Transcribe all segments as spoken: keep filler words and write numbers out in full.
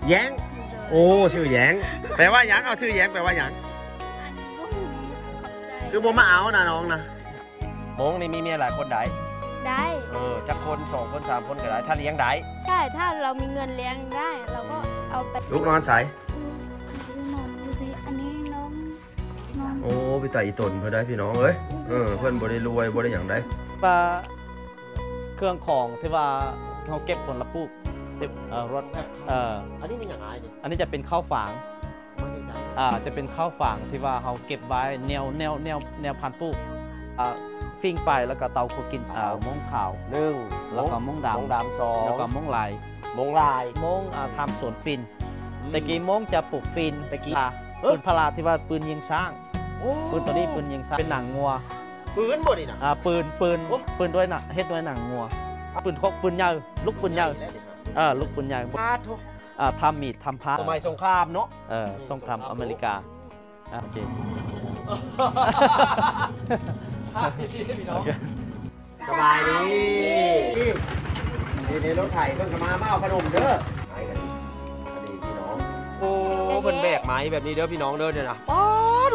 แย้งโอ้ชื่อแย้งแปลว่าหยังเอาชื่อแย้งแปลว่าหยังคือผมมาเอานะน้องนะมงนี่มีเมียหลายคนได้ได้เออจะคนสองคนสามคนก็ได้ถ้าเลี้ยงได้ใช่ถ้าเรามีเงินเลี้ยงได้เราก็เอาไปลูกนอนใสนอนดูสิอันนี้น้องนอนโอ้พี่ไต่ตนเพื่อได้พี่น้องเอ้ยเออเพื่อนบริรวยบริอย่างได้ปลาเครื่องของที่ว่าเขาเก็บผลปลูกรถเอ่ออันนี้เป็นอย่างไรอันนี้จะเป็นข้าวฝางอ่าจะเป็นข้าวฝางที่ว่าเขาเก็บไว้แนวแนวแนวแนวพันธุ์ปลูกอ่าฟิ้งไฟแล้วก็เตาคุกินอ่ามงขาวหนึ่งแล้วก็มงดำมงดำสองแล้วก็มงลายมงลายมงอ่าทำสวนฟินตะกี้มงจะปลูกฟินตะกี้ปืนพลาที่ว่าปืนยิงช้างปืนตัวนี้ปืนยิงช้างเป็นหนังงัวปืนบดอีกนะอ่าปืนปืนปืนด้วยหนักเฮ็ดด้วยหนังงัวปืนคกปืนยาวลูกปืนยาวเออลูกปืนยาวอ่าทำมีดทำผ้าสมัยสงครามเนาะเออสงครามอเมริกาโอเคสบายดีในรถไถเพิ่งมาเมาขนมเด้อไปกันดีพี่น้องโอ้เป็นแบกไม้แบบนี้เด้อพี่น้องเด้อเนี่ยนะป๊าด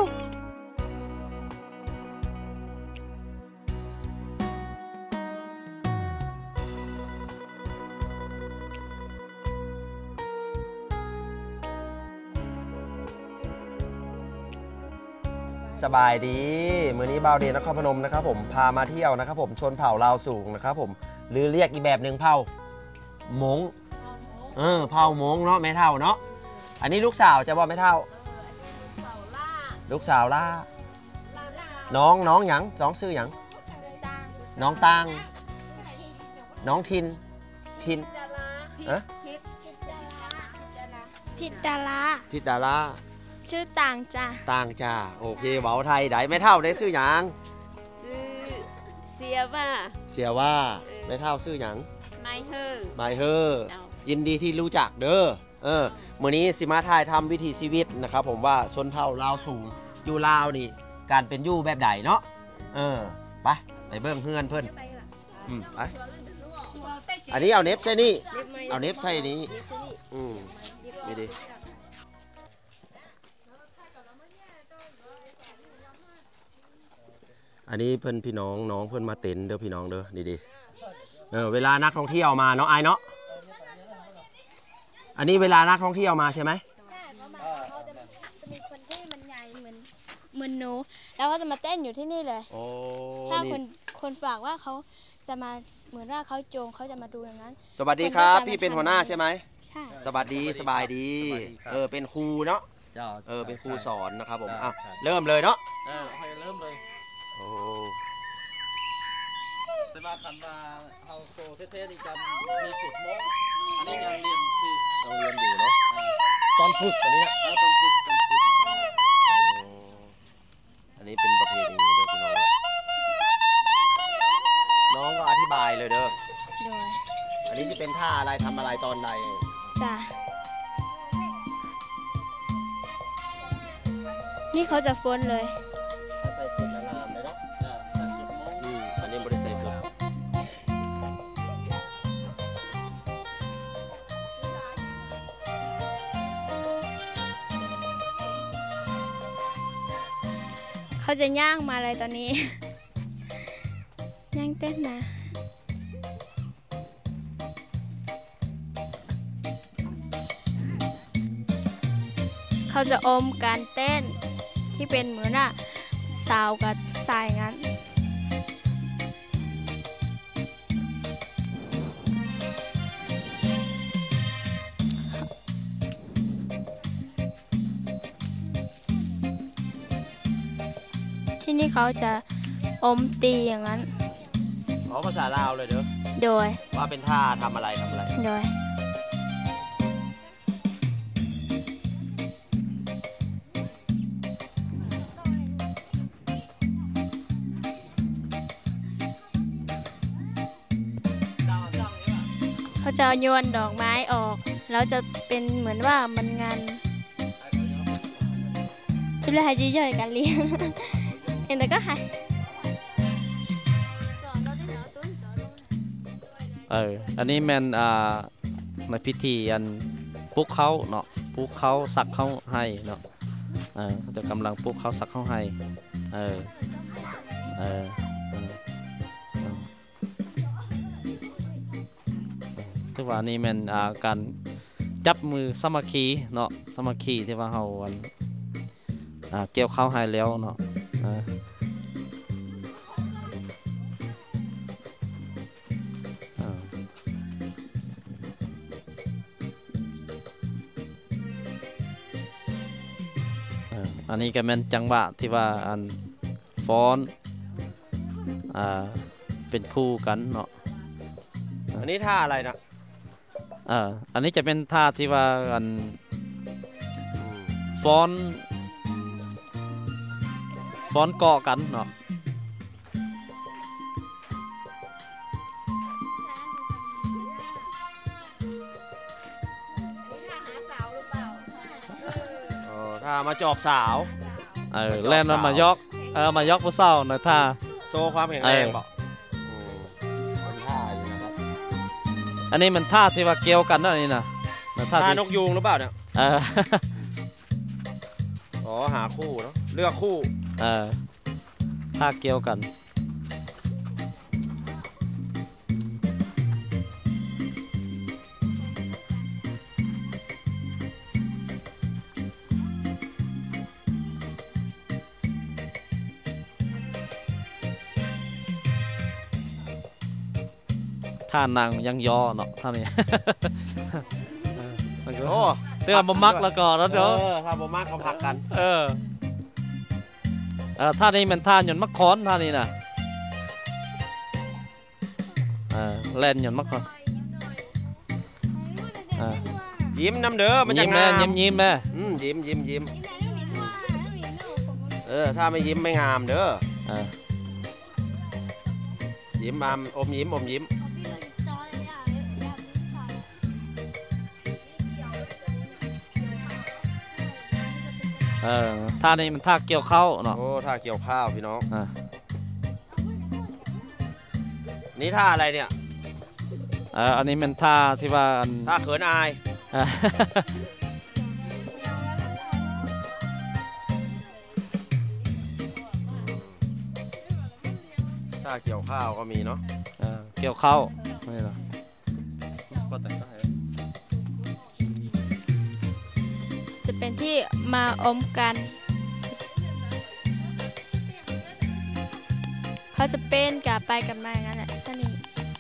สบายดีมื้อนี้บ่าวเดนนครพนมนะครับผมพามาเที่ยวนะครับผมชนเผ่าลาวสูงนะครับผมหรือเรียกอีกแบบหนึ่งเผ่ามงเออเผ่ามงเนาะแม่เท่าเนาะอันนี้ลูกสาวจะบอกแม่เท่าลูกสาวล่าน้องน้องหยังสองชื่อหยังน้องตังน้องทินทินเอ๊ะทิดดาราทิดดาราชื่อต่างจ้าต่างจ้าโอเคเบาไทยได้ไม่เท่าได้ซื้อหยังชื่อเสียว่าเสียว่าไม่เท่าซื้อหยังไม่เฮอไม่เฮอยินดีที่รู้จักเด้อเออมื้อนี้สิมาถ่ายทำวิถีชีวิตนะครับผมว่าชนเผ่าลาวสูงอยู่ลาวนี่การเป็นอยู่แบบใดเนาะเออไปไปเบิ่งเฮือนเพิ่นอืมไปอันนี้เอาเน็บใส่นี่เอาเน็บใส่นี้อืมนี่ดิอันนี้เพื่อนพี่น้องน้องเพื่อนมาเต็นเด้อพี่น้องเด้อดีๆเออเวลานักท่องเที่ยวมาเนาะไอเนาะอันนี้เวลานักท่องเที่ยวมาใช่ไหมใช่เพราะมาเขาจะมีคนที่มันใหญ่เหมือนเหมือนหนูแล้วก็จะมาเต้นอยู่ที่นี่เลยถ้าคนคนฝากว่าเขาจะมาเหมือนว่าเขาโจงเขาจะมาดูอย่างนั้นสวัสดีครับพี่เป็นหัวหน้าใช่ไหมใช่สวัสดีสบายดีเออเป็นครูเนาะเออเป็นครูสอนนะครับผมอ่ะเริ่มเลยเนาะเออเริ่มเลยโอ้แต่มาคันมาเฮาโซเท่ๆนี่จะมีสุดโมงอันนี้ยังเรียนซื้อยังเรียนอยู่เนาะตอนฝึกอันนี้นะตอนฝึกตอนฝึกอันนี้เป็นประเพณีเด้อพี่น้องน้องก็อธิบายเลยเด้อโดยอันนี้จะเป็นท่าอะไรทำอะไรตอนใดจ้ะนี่เขาจะฟ้นเลยใส่สุดแล้วงามเลยเนาะใส่สุดอืมอันนี้บริใส่สุดเขาจะย่างมาเลยตอนนี้ย่างเต้นนะเขาจะอมการเต้นที่เป็นเหมือนอะสาวกับสายงั้นที่นี่เขาจะอมตีอย่างนั้นอ๋อภาษาลาวเลยเด้อโดยว่าเป็นท่าทำอะไรทำอะไรโดยเขาจะโยนดอกไม้ออกแล้วจะเป็นเหมือนว่ามันงานทุเรศจีเฉยกันเลี้ยงเห็นแต่ก็หายเอออันนี้แมนอ่าในพิธีอันปลูกเขาเนาะปลูกเขาสักเขาให้เนาะเออเขาจะกำลังปลูกเขาสักเขาให้เออเออที่ว่านี่แมันอ่าการจับมือสามัคคีเนาะสามัคคีที่ว่าเฮาอันอ่าเกี่ยวข้าวให้แล้วเนาะอ่าอ่าอ่าอันนี้ก็แม่นจังหวะที่ว่าอันฟ้อนอ่าเป็นคู่กันเนาะอันนี้ท่าอะไรนะเอ่ออันนี้จะเป็นท่าที่ว่ากันฟ้อนฟ้อนเกาะกันเนาะอ๋อท่ามาจอบสาวเออแล่นมายกเออมายกผู้เศร้าหน่อยท่าโซ่ความแข็งแรงบอกเป็นท่าอยู่นะครับอันนี้มันท่าที่ว่าเกี่ยวกันนั่นนี่นะท่าท่าที่นกยูงหรือเปล่าเนี่ยเอออ๋อหาคู่เนาะเลือกคู่เออท่าเกี่ยวกันท่านางยังยอเนาะท่านี้โอ้เตือนบ่มักแล้วก็แล้วเดี๋ยวเออถ้าบ่มากเขาพักกันเออเออท่านี้มันท่าหย่อนมะขอนท่านี้นะเออเล่นหย่อนมะขอนเออยิ้มน้ำเด้อมันจะยิ้มแม่งามยิ้มยิ้มแม่อืมยิ้มยิ้มยิ้มเออถ้าไม่ยิ้มไม่งามเด้อเออยิ้มมามอมยิ้มอมยิ้มเออท่านี้มันท่าเกี่ยวเข้าเนาะโอ้ท่าเกี่ยวข้าวพี่น้องอ่านี่ท่าอะไรเนี่ยเอออันนี้มันท่าที่ว่าอันท่าเขินอายอ่าท่าเกี่ยวข้าวก็มีเนาะเออเกี่ยวเข้านี่เหรอก็แต่งก็ให้จะเป็นที่มาอมกันเขาจะเป็นกับไปกับมาอย่างนั้นแหละท่านี้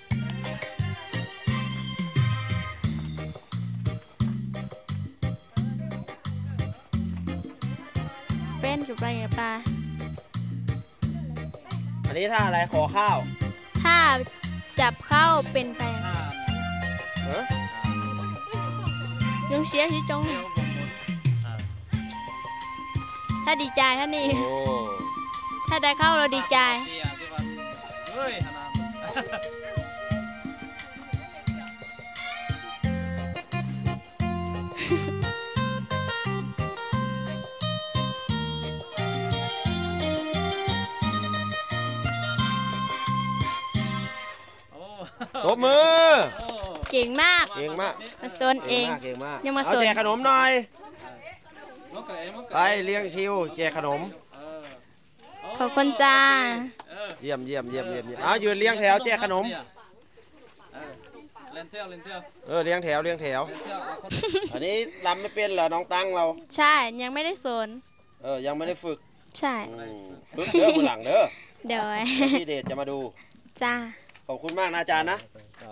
เป็นกับไปกับปลาอันนี้ท่าอะไรขอข้าวถ้าจับเข้าเป็นไปเออยงเชียร์ที่จงถ้าดีใจท่านี้โอ้ถ้าได้เข้าเราดีใจเฮ้ยตบมือเก่งมากเก่งมากมาโซนเองเก่งมากยังมาเอาสนแจกขนมหน่อยไปเลี้ยงคิวแจกขนมขอบคุณจ้าเยี่ยมเยี่ยมเยี่ยมเยี่ยมเยี่ยมเอายืนเลี้ยงแถวแจกขนมเล่นเที่ยวเล่นเที่ยวเออเลี้ยงแถวเลี้ยงแถว อันนี้รำไม่เป็นเหรอน้องตังเราใช่ยังไม่ได้สนเออยังไม่ได้ฝึกใช่อืมฝึกเด้อมือหลังเด้อเดี๋ยวเดี๋ยวพี่เดชจะมาดูจ้าขอบคุณมากนะอาจารย์นะ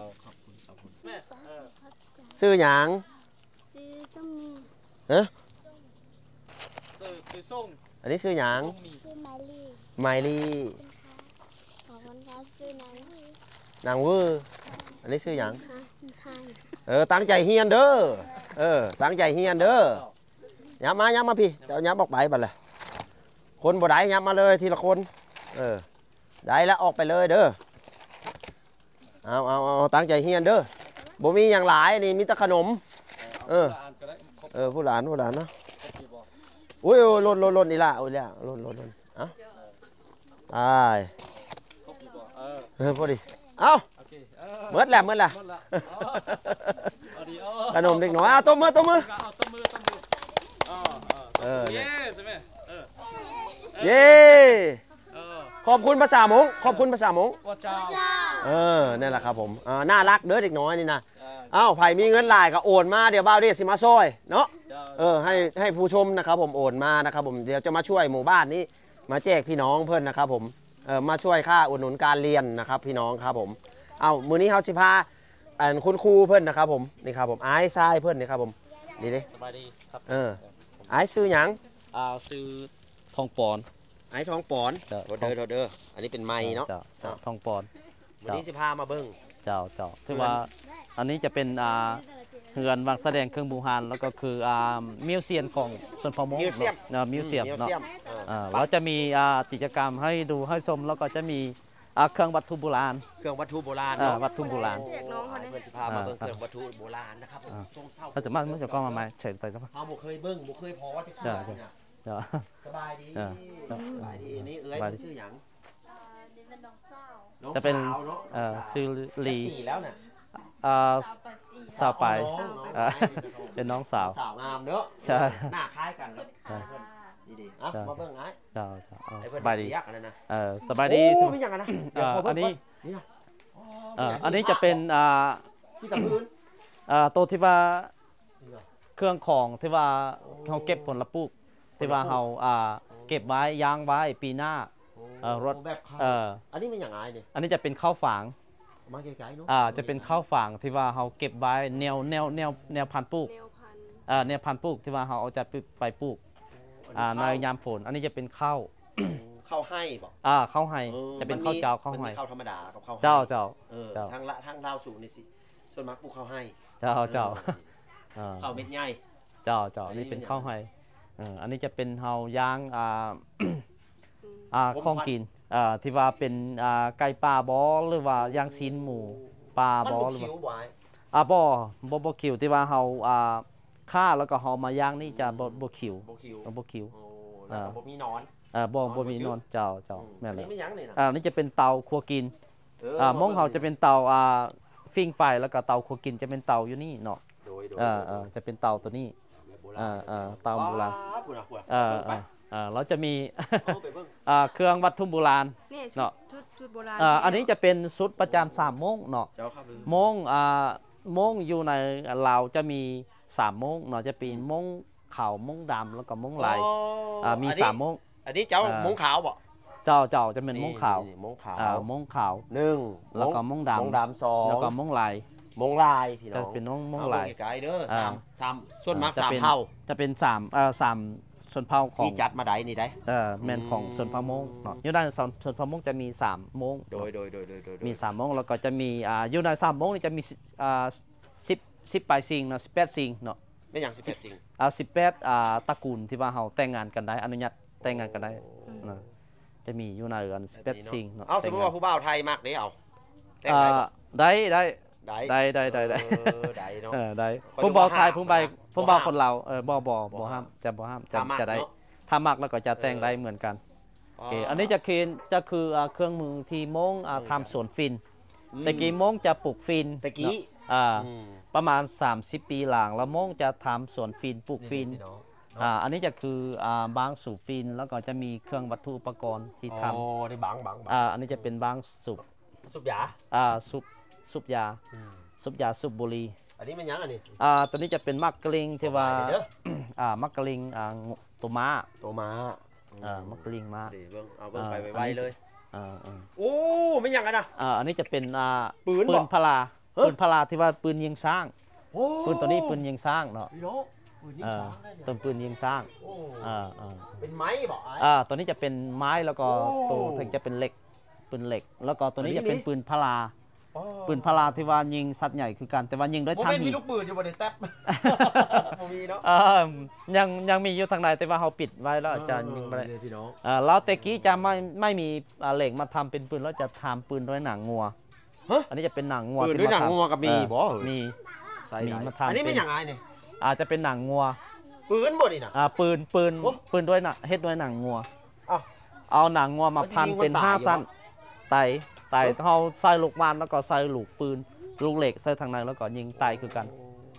ซื้อหยางซื้อส้มมีเฮ้ยซื้อส่งอันนี้ซื้อหยางซื้อมาลี่ไมลี่ขอบคุณค่ะซื้อนางนางวืออันนี้ซื้อหยางค่ะใช่เออตั้งใจเฮียนเด้อเออตั้งใจเฮียนเด้อย้ำมาย้ำมาพี่จะเอาย้ำออกไปบัดเลยคนบ่ได้ย้ำมาเลยทีละคนเออได้แล้วออกไปเลยเด้อเอาเอาเอาตั้งใจเฮียนเด้อบ่มีอย่างหลายนี่มีแต่ขนมเออเออผู้หลานผู้หลานเนาะอุ้ยหล่นหล่นหล่นนี่ละอุ้ยละหล่นหล่นหล่นเอ้าตายเออพอดีเอ้าเมื่อแหละเมื่อแหละขนมเด็กน้อยอ่ะตบมือตบมือเอาต้มมือต้มมืออ๋อเออเย้ใช่ไหมเออเย้เออขอบคุณภาษามงขอบคุณภาษามงว่าเจ้าเออนั่นแหละครับผมอ่าน่ารักเด้อเด็กน้อยนี่นะเอ้าไผ่มีเงินหลายก็โอนมาเดี๋ยวบ้าวเรียกสิมาซอยเนาะเออให้ให้ผู้ชมนะครับผมโอนมานะครับผมเดี๋ยวจะมาช่วยหมู่บ้านนี้มาแจกพี่น้องเพื่อนนะครับผมเออมาช่วยค่าอุดหนุนการเรียนนะครับพี่น้องครับผมเอ้ามื้อนี้เฮาสิพาอันคุณครูเพื่อนนะครับผมนี่ครับผมไอ้ทรายเพื่อนนี่ครับผมนี่ดิสบายดีครับเออไอ้ซื้อหยังอ่าซื้อทองปอนไอ้ทองปอนจ้ะโดเด้อโดเด้ออันนี้เป็นไม้เนาะจ้จ้ทองปอนวันนี้สิพามาเบิ้งเจ้าเจ้าถือว่าอันนี้จะเป็นอ่าเฮือนวางแสดงเครื่องบูฮานแล้วก็คืออ่ามิวเซียมของส่วนพมงมิวเซียมเนาะมิวเซียมเนาะมิวเอออ่าเราจะมีอ่ากิจกรรมให้ดูให้ชมแล้วก็จะมีอ่าเครื่องวัตถุโบราณเครื่องวัตถุโบราณอ่าเนาะวัตถุโบราณโอ้เพื่อนสิพามาเบิ้งเครื่องวัตถุโบราณนะครับผมอ่าทรงเท่าถ้าสมมติมันจะกล้องมาไหมเฉยไปสักพักเอาบุเคยเบิ้งบุเคยพอว่าจะจ้ะขายเนี่ยเจ้าสบายดีจ้ะสบายดีอันนี้เอ้ยสบายดีชื่อหยังดิฉันน้องสาวน้องจะเป็นสาวเนาะเอ่อซื้อลีปีแล้วเนี่ยอ่า สาวไปน้องอ่าน้องเป็นน้องสาวสาวงามเด้อใช่หน้าคล้ายกันเนาะใช่ดีดีๆอ่ะใช่มาเบิ้งไอ้เจ้าเจ้าเอาไอ้เพื่อนสบายดีเรียกอันนั้นนะเออสบายดีโอ้ทุกไม่อย่างนั้นนะเอ่อเดี๋ยวขอเบิ้งอันนี้ก่นี่นะอ๋อเอ่อไม่ยากอันนี้จะเป็นอ่าที่กับพื้นอ่าตัวที่ว่านี่เหรอเครื่องของที่ว่าโอ้เขาเก็บผลปลูกที่ว่าเขาอ่าเก็บไว้ยางไว้ปีหน้า เอ่อรถแบบข้าวเอออันนี้เป็นอย่างไรเนี่ยอันนี้จะเป็นข้าวฝางมาไกลๆเนาะอ่าจะเป็นข้าวฝางที่ว่าเขาเก็บไว้แนวแนวแนวแนวพันธุ์ปลูกแนวพันธุ์อ่าแนวพันธุ์ปลูกที่ว่าเขาเอาจะไปปลูกอ่าในยามฝนอันนี้จะเป็นข้าวข้าวให้บอกอ่าข้าวไห้ออจะเป็นมัข้าวเจ้าข้าวมันไห้มีข้าวธรรมดากับข้าวให้เจ้าเจ้าเออเจ้าทางละทางลาวสูงนี่สิส่วนมากปลูกข้าวให้เจ้าเจ้าเอออ่าข้าวเม็ดใหญ่เจ้าเจ้าอัอันนนี้นี้เป็นเป็นข้าวไห้เอ่ออันนี้จะเป็นเฮาย่างอ่าอืมอ่าผมของฟันกินอ่าที่ว่าเป็นอ่าไก่ป่าบอหรือว่าย่างซีนหมูปลามันบอบ่หรือคิ้วว่าบ่ไอ้อ่าบอบอบคิวที่ว่าเฮาอ่าฆ่าแล้วก็เฮามาย่างนี่จะบอบคิวบ่คิ้วบอคิวโอ้แล้วก็อ่าบ่มีหนอนอ่าบออ๋อบอมีบ่คิวนอนเจ้าเจ้าอืมแม่นอันเลนี้ยไม่ยั้งนี่นะอ่านี่จะเป็นเตาครัวกินเอออ่าามงเฮาจะเป็นเตาอ่าฟิงไฟแล้วก็เตาครัวกินจะเป็นเตาอยู่นี่เนาะโดยโดยอ่าอ่าจะเป็นเตาตัวนี้แบบโบอ่าอ่าเตาโบราณว้าวพูดนะพูดนะอ่าเบิ่งไปอ่าอ่าเราจะมีเอาไปเบิ่งอ่าเครื่องวัตถุโบราณนี่ชุเนาะดชุดชุดโบราณอ่าอันนี้จะเป็นชุดประจำสามโมงเนาะเจ้าครับลืมโมงอ่าโมงอยู่ในลาวจะมีสามโมงเนาะจะเป็นโมงขาวโมงดำแล้วก็โมงลายอ๋ออ่ามีอันนี้สามโมงอันนี้เจ้าอ่ามงขาวบ่เจ้าเจ้าจะเป็นโมงขาวนี่ๆๆมงขาวอ่าโมงขาวหนึ่งแล้วก็มงดำมงดำสองแล้วก็โมงลายมงลายพี่น้จะองเป็นโมงโมงเอาลายเบิ่งไกลๆเด้ออ่าสามสามส่วนมากจะสามป็เผ่าจะเป็นสามเอ่อสามส่วนเผ่าของที่จัดมาได้นี่ได้เอ่อแมนของอืมส่วนเผ่าโมงเนาะอยู่ในส่วนส่วนเผ่าโมงจะมีสามโมงโดยโดยโดยโดยโดยมีสามโมงแล้วก็จะมีอ่าอยู่ในสามโมงนี่จะมีสิอ่าสิบสิบปลายซิงเนาะสิบแปดซิงเนาะไม่อย่างสิบเอ็ดสิ่งอ่าสิบแปดอ่าตระกูลที่ว่าเฮาแต่งงานกันได้อนุญาตแต่งงานกันได้นะจะมีอยู่ในเรือนสิบแปดซิงเนาะเอาสมมติว่าผู้บ่าวไทยมากนี่เอาแต่งอ่าได้บ่ได้ได้ได้ได้ได้ได้ได้เออได้เนาะเออได้เขาผมบอกเรียกว่าไทยผมไปห้ามผมบอกบ่ห้ามคนเราวเออบ่บ่บ่บ่ห้าห้าม มจะบ่ห้ามจะถ้ามักจะได้เนาะถ้ามักแล้วก็จะแต่งได้เหมือนกันโอเคอันนี้จะเคนจะคืออ่าเครื่องมือที่โมงอ่าทำสวนฟินตะกี้โมงจะปลูกฟินตะกี้เนาะอ่าอืมประมาณสามสิบปีหลังแล้วโมงจะทำสวนฟินปลูกฟินเนาะอ่าอันนี้จะคืออ่าบางสูบฟินแล้วก็จะมีเครื่องวัตถุอุปกรณ์ที่ทโอ้ได้บังบังบัำอ่าอันนี้จะเป็นบางสูบสุบยาอ่าสูบสูบยาอืมสูบยาสูบบุหรี่อันนี้มันยังอันนี้อ่าตัวนี้จะเป็นมักกะลิงที่ว่าเดี๋ยวอ่ามักกะลิงอ่าตัวม้าตัวม้าอ่ามักกะลิงม้าเดี๋ยวเบิ่งเอาเบิ่งอ่าไปอันไวนี้ๆเลยอ่าอ่าโอ้ไม่ยังกันนะอ่าอันนี้จะเป็นอ่าปืนปืบ่นพลาเฮ้ยปืนพลาที่ว่าปืนยิงสร้างโอ้ปืนตัวนี้ปืนยิงสร้างเนาะพี่น้องปืนยิงเอ่าช้างได้เนี่ยตัวปืนยิงสร้างโอ้อ่าอ่าเป็นไม้บ่ไอ้อ่าตัวนี้จะเป็นไม้แล้วก็โอ้ตัวถึงจะเป็นเหล็กปืนเหล็ก แล้วก็ตัวนี้อันนี้จะเป็นนี่ปืนพลาอ๋อปืนพลาที่ว่ายิงสัตว์ใหญ่คือกันแต่ว่ายิงด้วยผมทางเป็นหิมีนลูกปืนอยู่บนในแท็บ ผมมีเนาะเออยังยังมีอยู่ทางในแต่ว่าเขาปิดไว้แล้วอาจารย์ยิงไปได้เออพี่น้องอ่าแล้วแต่กี้จะไม่ไม่มีอ่าเหล็กมาทำเป็นปืนแล้วจะทำปืนด้วยหนังงัวฮะอันนี้จะเป็นหนังงัวปืนที่ด้วยหนังาทำงัวกับมีเออบ่มีใส่มีได้มาทำอันนี้ไม่เป็นอย่างไรเนี่ยอาจจะเป็นหนังงัวปืนบ่นี่นะอ่าปืนปืนโอ้ปืนด้วยหนังเฮ็ดด้วยหนังงัวอ้าวเอาหนังงัวมาพันมันจะยิงเป็นคนตายห้าอยู่สั้นปะไต่ไต่เอ้าเขาใส่ลูกวานแล้วก็ใส่ลูกปืนลูกเหล็กใส่ทางในแล้วก็ยิงไต่คือกันโ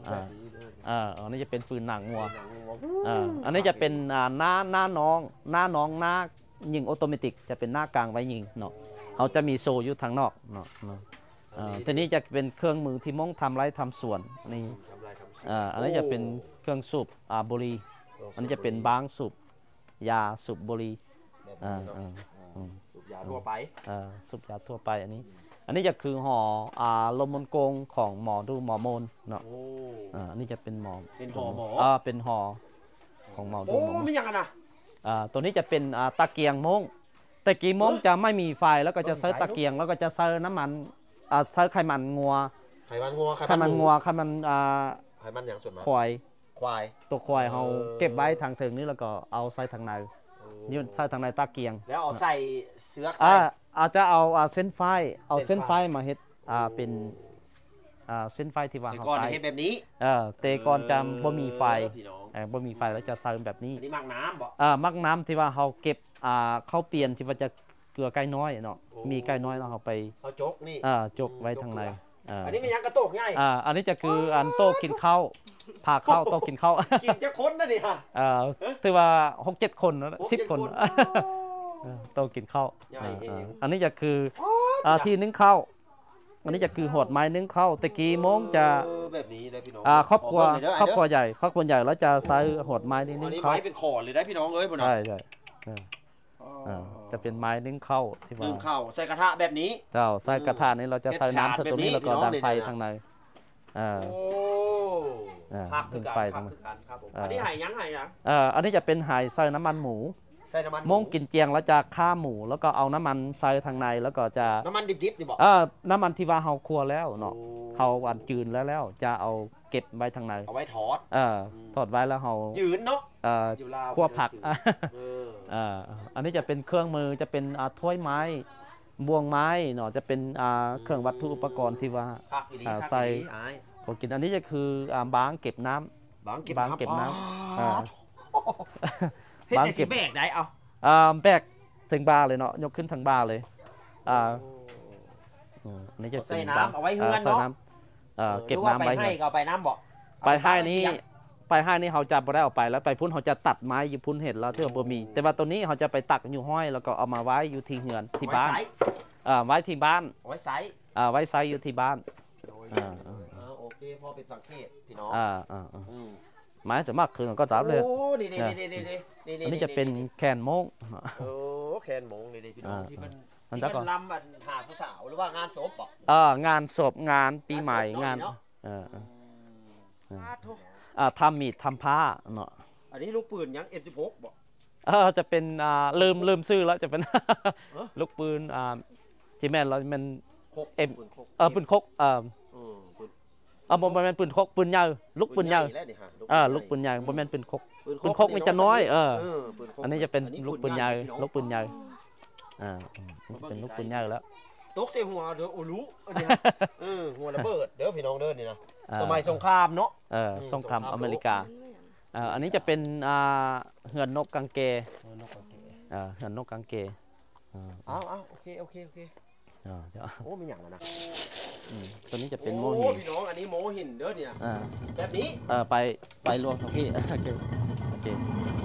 แบอ่าบนี้เลยอ่าอันนี้จะเป็นปืนหนังงัวหนังงัวอ่าอันนี้จะเป็นอ่าหน้าหน้าน้องหน้าน้องหน้ายิงออโตเมติกจะเป็นหน้ากลางไว้ยิงเนาะเขาจะมีโซอยู่ทางนอกเนาะเนาะอ่าทีนี้จะเป็นเครื่องมือที่มงทำไรทำสวนนี่ทำลายทำสูตรอ่าอันนี้จะเป็นเครื่องสูบอ่าบุหรี่อันนี้จะเป็นบ้างสูบยาสูบบุหรี่แบบอ่านี้เนาะอ่าอืมสูบยาทั่วไปอ่าสูบยาทั่วไปอันนี้ อันนี้จะคือห่ออ่าลมมนโกงของหมอดูหมอโมนเนาะโอ้อ่าอันนี้จะเป็นหมอเป็นห่อหมออ่าเป็นห่อของหมอดูโอ้หมอโมนไม่ยังกันนะอ่าตัวนี้จะเป็นอ่าตะเกียงมงตะกี้มงจะไม่มีไฟแล้วก็จะใช้ตะเกียงแล้วก็จะใช้น้ำมันอ่าใช้ไขมันงัวไขมันงัวไขมันหงัวไขมันอ่าไขมันอย่างส่วนมากควายควายตัวควายเออเราเก็บไว้ทางถึงนี่แล้วก็เอาใส่ทางในนี่ใส่ทางในตะเกียงแล้วเอาใส่เสื้ออ่าใส่อาจจะเอาอ่าเส้นไฟเอาเส้เส้นนไฟไฟมาเฮ็ดอ่าเป็นอ่าเส้นไฟที่ว่าแต่เขาก่อนไตเห็นแบบนี้เออเตก่อนจะบ่มีไฟพี่น้องเออบ่มีไฟแล้วจะใส่แบบนี้อันนี้มักน้ำบ่อ่ามักน้ำที่ว่าเขาเก็บอ่าเขาเปลี่ยนที่ว่าจะเกลือไก่น้อยเนาะโอ้มีไก่น้อยเนาะเขาไปเอาจกนี่อ่าจกไว้ทางในอ่าอันนี้ไม่ยังกระโตกง่ายอ่าอันนี้จะคืออันโต๊ะกินข้าวพาข้าวโต๊ะกินข้าวกินจะค้นนะนี่ฮะเอ่อถือว่าหกเจ็ดคนนะหกสิบเจ็ดคนคนเออโต๊ะกินข้าวใหญ่เองอ่าอันนี้จะคืออ่าที่นึ่งข้าวอันนี้จะคือหดไม้นึ่งข้าวตะกี้โมงจะเออแบบนี้เลยพี่น้องอ่าครอบครัวขเงหน่อยเด้ครอบครัวใหญ่ครอบครัวใหญ่แล้วจะใช้หดไม้นี่อันึ่นงนี้ข้าวไม้เป็นขอเลยได้พี่น้องเอ้ยพี่น้องใช่ใช่เอออ๋อเออจะเป็นไม้นึ่งข้าวที่ว่านึ่งข้าวใส่กระทะแบบนี้เจ้าใส่กระทะนี้เราจะใส่น้ำใส่ตรงนี้เฮ็แล้ดวก็ถาดดันไฟแบบนี้ทางในอ่าโอ้อ่าภาพคือดึงการไฟภาทางพนั้นคือการครับผมอ่าอันนี้ไห่ยังไห่นะเอ่ออันนี้จะเป็นไหใส่น้ำมันหมูใส่น้ำมันโมงกินเจียงแล้วจะฆ่าหมู แล้วก็เอาน้ำมันใส่ทางในแล้วก็จะน้ำมันดิบๆนี่บอกเอ่อน้ำมันที่ว่าเฮาคั่วแล้วเนาะโอ้เฮาหวานจืนแล้วแล้วจะเอาเก็บไว้ทางในเอาไว้ทอดเออทอดไว้แล้วเฮายืนเนาะเอ่ออยู่ลาวคั่วผักจืดอ่ะเออเอ่ออันนี้จะเป็นเครื่องมือจะเป็นอ่าถ้วยไม้บวงไม้เนาะจะเป็นอ่าเครื่องวัตถุอุปกรณ์ที่ว่าคักอีดีอ่าคักใส่อีดีอ้ายของกินอันนี้จะคืออ่าบางเก็บน้ำบางเก็บบางน้ำเก็บน้ำอ๋ออ่าเฮ็ดบางแต่เก็สิบแบกได้เอาอ่าแบกถึงบาร์เลยเนาะยกขึ้นทางบาร์เลยอ่าอืมอันนี้จะใส่เป็นน้ำเอาไว้เฮือนใส่เนาะน้ำเอ่อเก็บหรือว่าน้ำไปไว้ให้เฮือนก็เอาไปน้ำบ่ไปให้นี่ไปให้นี่เขาจะบ่ได้เอาไปแล้วไปพุ่นเขาจะตัดไม้อยู่พุ่นเห็ดแล้วที่ว่าบ่มี แต่ว่าตัวนี้เขาจะไปตักอยู่ห้อยแล้วก็เอามาไว้อยู่ที่เฮือนที่บ้านไว้ใส่อ่าไว้ที่บ้านเอาไว้ใส่อ่าไว้ใส่อยู่ที่บ้านโดยอ่าอ่าเออโอเคพอเป็นสังเกตพี่น้องอ่าอ่าอ่าอืมไม้จะมากคือก็จับเลยโอ้นี่นี่นี่นี่นี่นี่อันนี้จะเป็นแคนโมงโอ้แคนหมงนี่นี่พี่น้องอ่าที่มันมันที่จะก่มัอนนลำมันหาผู้สาวหรือว่างานศพป่ะอ่างานศพงานปีใหม่งานเนาะเออเอออืมอ่าโถ่อ่าทำมีดทำผ้าเนาะอันนี้ลูกปืนยัง เอ็ม สิบหก บ่เออจะเป็นอ่าลืมลืมซื้อแล้วจะเป็นเอ้อลูกปืนอ่าจีแมนเรามันคกเอ็มปืนคกเออปืนคกเอออืมปืนเออบ่แม่นปืนคกปืนใหญ่ลูกปืนใหญ่แล้วนี่ฮะเออลูกปืนใหญ่บ่แม่นปืนคกปืนปืนคกนี่จะน้อยเออปืนคกอันนี้จะเป็นลูกปืนใหญ่พี่องลูกปืนใหญ่อ่าอืมนี่จะเป็นลูกปืนใหญ่แล้วตกใส่หัวเดี๋ยวโอ้รู้อันนี้ฮะเออหัวระเบิดเด้อพี่น้องเด้อนี่นะอ่าสมัยสงครามเนาะเออสงครามสงครามอเมริกาอ่าอันนี้จะเป็นอ่าเหือนนกกังเกเออนกกระเกอ่าเหือนนกกังเกอ่าอ้าวอ้าวโอเคโอเคโอเคอ่าเดี๋ยวโอ้ไม่หยังแล้วนะอืมตัวนี้จะเป็นโมโอ้หินพี่น้องอันนี้โมหินเด้อนี่นะอ่าแบบนี้เออไปไปรวมของพี่ โอเคโอเค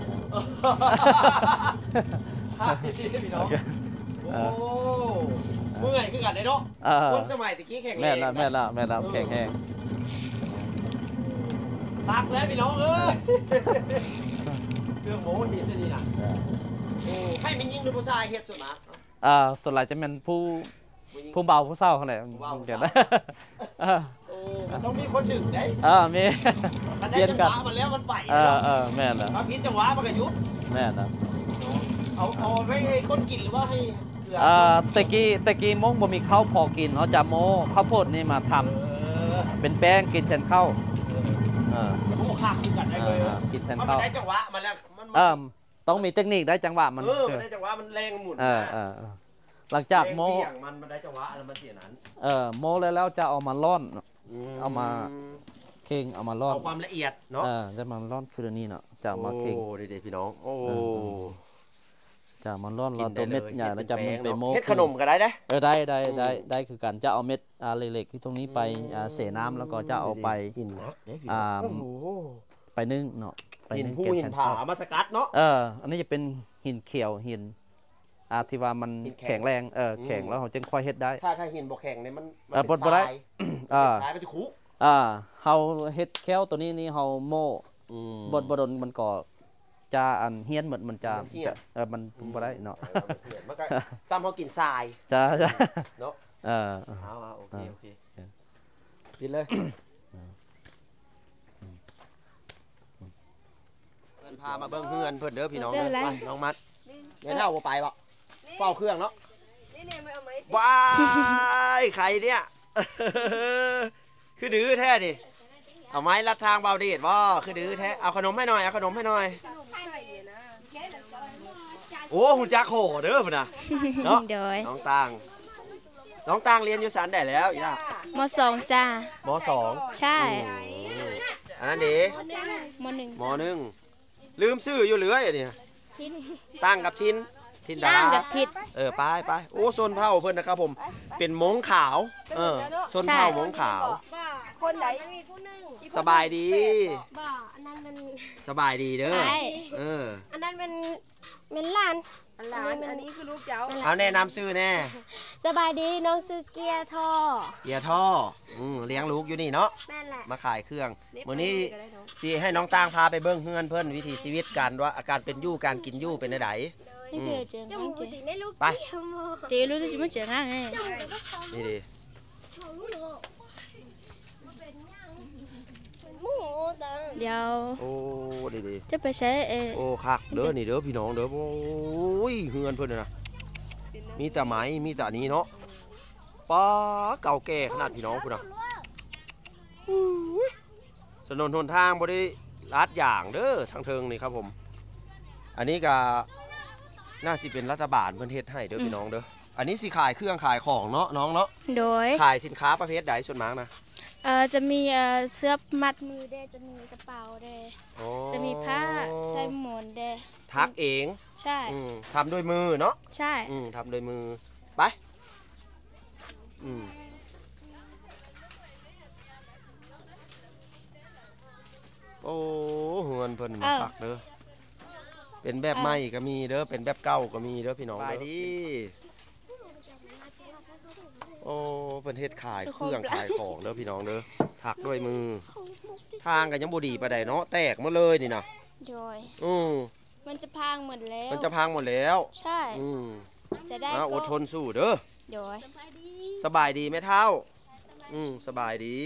ภาพนี้พี่น้องโอเคโอ้เมื่อยคือกันเลยเนาะเออคนสมัยตะกี้แข่งแม่นละแม่นละแม่นละแข็งแห้งพักแล้วพี่น้องเอ้ยเครื่องโมหินนี่นะโอ้ให้มันยิงหรือผู้ชายเฮ็ดส่วนมากเนาะอ่าส่วนใหญ่จะเป็นผู้ผู้หญิงผู้เบาผู้เศร้าเขาไหนผู้เบาผู้เดี๋ยวเศร้านะเออโอ้มันต้องมีคนดึงได้เออมีมันได้เปลี่ยนจังกันหวะมันแล้วมันไปเออเนาะเออแม่นละถ้าพิษจังหวะมันก็หยุดแม่นละเอาเอาไว้ให้คนกินหรือว่าให้เกลืออ่าตะกี้ตะกี้มงบ่มีข้าวพอกินเขาจะโมข้าวโพดนี่มาทำเออเป็นแป้งกินแทนข้าวเออโอ้ข้าคือกันได้เลยอ่ากินแทนมันข้าวได้จังหวะมันแล้วมันเออต้องมีเทคนิคได้จังหวะมันเออมันได้จังหวะมันแรงหมุนเออเออเออหลังจากโมแรงเบี่ยงมันมันได้จังหวะแล้วมันเสียนั้นเออโมแล้วแล้วจะเอามาร่อน เอามา เข่งเอามาร่อนเอาความละเอียดเนาะเออจะมาร่อนคืนนี้เนาะจะเอามาเข่งโอ้เด็ดๆพี่น้องโอ้เออนจะมันร้อนเราตัวเม็ดใหญ่แล้วจะมันไปโมกเฮ็ดขนมก็ได้เด้เออได้ได้ได้ได้คือกันจะเอาเม็ดอ่าเล็กๆที่ตรงนี้ไปอ่าเสน้ำแล้วก็จะเอาไปหินนักเด้พี่อ่าโอ้โหไปนึ่งเนาะไปหินนึ่งผู้แกงหินแทนผาข้าวมาสกัดเนาะเอออันนี้จะเป็นหินเขียวหินอาที่ว่ามันหินแข็งแข็งแรงเอออมแข็งแล้วเขาจึงค่อยเฮ็ดได้ถ้าถ้าหินบ่แข็งเนี่ยมันมัเออเป็นบ่ได้ทรายอ่าทรายมันจะคุอ่าเฮาเฮ็ดแค้วตัวนี้นี่เฮาโม่อืมบดบดนมันก็จะอันเฮี้ยนเหมือนมันจะมันเหี้ยนจะเออมันบ่ได้เนาะเออมันเปลี่ยนมันก็ซ้ำเขากินทรายจะจะเนาะเออเออเอาเอาโอเคอ่าโอเคกินเลยเพิ่นพามาเบิ่งเฮือนเพิ่นเด้อพี่น้องเด้อเสื้ออะไรไปน้องมัดเดี๋ยวเท่าบ่ไปบ่เฝ้าเครื่องเนาะนี่เนี่ยไม่เอาไหมว้ายใครเนี่ย คือดื้อแท้ดิเอาไม้ลัดทางเบาเดดบ่คือดื้อแท้เอาขนมให้หน่อยเอาขนมให้หน่อยใส่เนี่ยนะโอ้หุ่นจักโหเด้อพุ่นน่ะเนาะโดยน้องตางน้องตางเรียนอยู่สันได้แล้วอีล่ะมสองจ้ามสองใช่อืมอันนั้นดิมหนึ่งมหนึ่งลืมซื้ออยู่เหลืออย่างเนี้ยทิศตั้งกับทินทินดาตั้งรากับทิศเออไปไปโอ้โซนเผาเพิ่นนะครับผมเป็นมงขาวเออโซนเผามงขาวคนไหนสบายดีบ่อันนั้นมันสบายดีเด้อใช่เอออันนั้นมันเป็นหลานหลานอันนี้คือลูกเจ้าเอาแนะนำซื้อแน่สบายดีน้องซื้อเกียร์ท่อเกียร์ท่ออืมเลี้ยงลูกอยู่นี่เนาะแม่นแหละมาขายเครื่องมื้อนี้ที่ให้น้องตางพาไปเบิ่งเฮือนเพิ่นวิถีชีวิตการว่าอาการเป็นอยู่การกินอยู่เป็นไดไม่เคยเจอน้องเจไปเดี๋ยวรู้จะไม่เจอง่ายไงนี่ดิเดี๋ยวโอ้ดีดีจะไปใช้เออโอ้คักเด้อนี่เด้อพี่น้องเด้อโอ้ยเฮือนเพิ่นน่ะนะมีแต่ไม้มีแต่อันนี้เนาะป้าเก่าแก่ขนาดพี่น้องพุ่นน่ะอุ้ยถนนหนทางบ่ได้ลาดอย่างเด้อทางเทิงนี่ครับผม อันนี้ก็น่าสิเป็นรัฐบาลเพิ่นเฮ็ดให้เด้อพี่น้องเด้ออันนี้สิขายเครื่องขายของเนาะน้องเนาะโดยขายสินค้าประเภทใดส่วนมากนะเออจะมีเออเสื้อมัดมือเด้จะมีกระเป๋าเด้โอ้จะมีผ้าใส่หมอนเด้ทักเองใช่อืมทำด้วยมือเนาะใช่อืมทำด้วยมือไปอืมโอ้เฮือนเพิ่นมาปักเด้อเป็นแบบใหม่ก็มีเด้อเป็นแบบเก่าก็มีเด้อพี่น้องไปดีโอ้เพิ่นเฮ็ดขายเครื่องขายของเด้อพี่น้องเด้อถักด้วยมือ ทางกันยังบ่ดีปานใดเนาะแตกหมดเลยนี่นะโดยอืมมันจะพังหมดแล้วมันจะพังหมดแล้วใช่อืมจะได้อ่ะอก็ดทนสู้เด้อโดยสบายดีไหมเท่า อืมสบายดี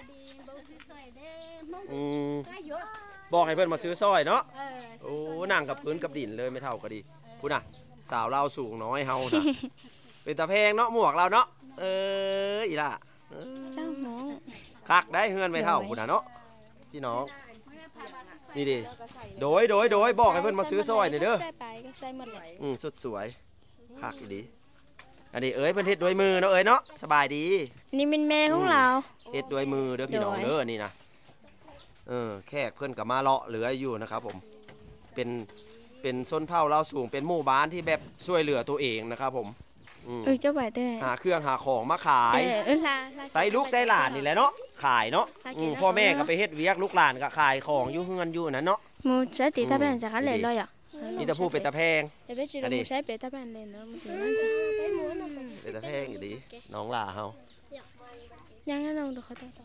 อืมบอกให้เพื่อนมาซื้อสร้อยเนาะ โอ้นั่งกับพื้นกับดินเลยไม่เท่าก็ดีพูดน่ะ สาวเราสูงน้อยเฮาน่ะ เป็นตาแพงเนาะหมวกเราเนาะ เอออีล่ะเออเศร้าหมองคักได้เฮือนไม่เท่าพูดน่ะเนาะ พี่น้อง นี่ดิ โดยโดยโดยบอกให้เพื่อนมาซื้อสร้อยหน่อยเด้อใส่ไปก็ใส่หมดเลยอืมสุดสวย คักอีดี อันนี้เอ้ยเพิ่นเฮ็ดด้วยมือเนาะเอ้ยเนาะ สบายดีนี่เป็นแม่ของเราเฮ็ดด้วยมือเด้อพี่น้องโดยเด้อนี่นะเออแขกเพื่อนกับมาเลาะเหลืออยู่นะครับผมเป็นเป็นส้นเผาเราสูงเป็นหมู่บ้านที่แบบช่วยเหลือตัวเองนะครับผมอืมเออเจ้าไหวเด้อหาเครื่องหาของมาขายเออเออลาลาใส่ลูกใส่หลานนี่แหละเนาะขายเนาะขายกินอืมแล้วพ่อแม่เออก็ไปเฮ็ดเวียกลูกหลานก็ขายของอยู่เฮือนอยู่นั่นเนาะมูใช้ตีตาแผ่นจากกันเลยเลยอ่ะมีแต่ผู้เป็นตาแพงเดี๋ยวไปชิลอันนี้มูใช้เปตาแผ่นเลยเนาะมันถึงนั่นเป็นตาแพงอีดีน้องหล่าเฮายังงั้นลองดูเขาต่อต่อ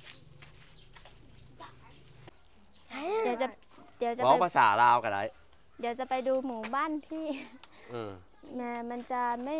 เดี๋ยวจะเดี๋ยวจะเว้าไปภาษาลาวก็ได้เดี๋ยวจะไปดูหมู่บ้านที่เออแม่มันจะไม่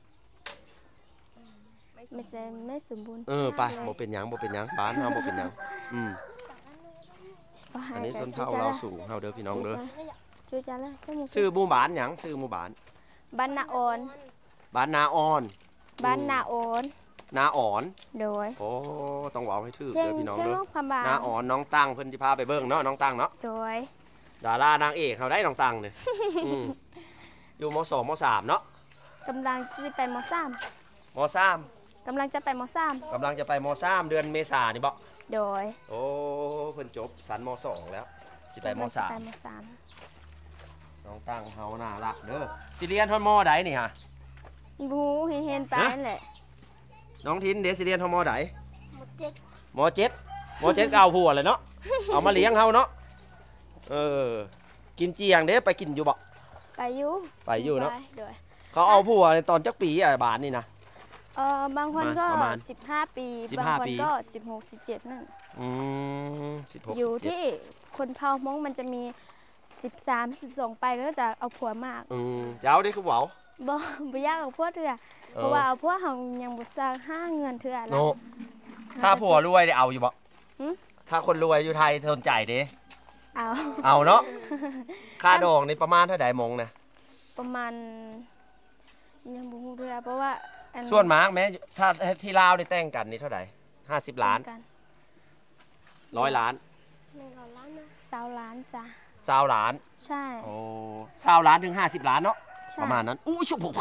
มันจะไม่สมบูรณ์เออไปมากลบ่ยเป็นหยังบ่เป็นหยังบ้านเฮาบ่เป็นหยังอืมบ่ให้อันนี้แต่ส้นเผาชื่อเราจะสูงเฮาเด้อพี่น้องเด้อชื่อจะละเจ้าหมูซื้อหมู่บ้านหยังซื้อหมู่บ้านบ้านนาออนบ้านนาอ่อนบ้านนาออนนาอ่อนโดยโอ้ต้องเว้าให้ถูกเชียงเด้อพี่น้องเชียงเด้อลูกพม่านาอ่อนน้องตั้งเพิ่นสิพาไปเบิ่งเนาะน้องตั้งเนาะโดยดารานางเอกเฮาได้น้องตั้งเนี่ย อืมอยู่มสองมสามเนาะกำลังจะไปมสามมสามกำลังจะไปมสามกำลังจะไปมสามเดือนเมษายนนี่บ่โดยโอ้เพิ่นจบสันมสองแล้วสิไปมสามไปมสามน้องตั้งเฮาน่ารักเด้อสิเรียนทอนมอใดนี่ฮะบูเห็นๆไปนั่นแหละน้องทินเดสิเรียนทอนมอใดหมดเจ็ดมอเจ็ดมอเจ็ดก็เอาผัวเลยเนาะเอามาเลี้ยงเฮาเนาะเออกินเจียงเด้ไปกินอยู่บ่ไปอยู่ไปอยู่เนาะไปโดยเขาเอาผัวในตอนจักปีอ่ะบาทนี่นะเออบางคนก็ประมาณสิบห้าปีสิบบางห้าคนปีก็สิบหกสิบเจ็ดนั่นอืมสิบหกอยู่สิบเจ็ดที่คนเผ่ามงมันจะมีสิบสาม สิบสองไปก็จะเอาผัวมากอืมเจ้าได้คือเบาบ่บ่อยากเอาผัวเถื่อเพราะว่าเอาผัวเฮายังบ่สร้างห้าเงินเถื่อโนแล้วถ้าผัวรวยได้เอาอยู่บ่หึถ้าคนรวยอยู่ไทยสนใจเด้เอาเอาเนาะค่าดองนี่ประมาณเท่าใดมงนะประมาณยังบ่ฮู้เถื่อเพราะว่าอัส่วนมากแม้ถ้าที่ลาวได้แต่งกันนี่เท่าใดห้าสิบล้านกันร้อยล้านหนึ่งร้อยล้านนะสาวล้านจ้ะสาวล้านใช่โอ้สาวล้านถึงห้าสิบล้านเนาะใช่ประมาณนั้นอู้ชุบผม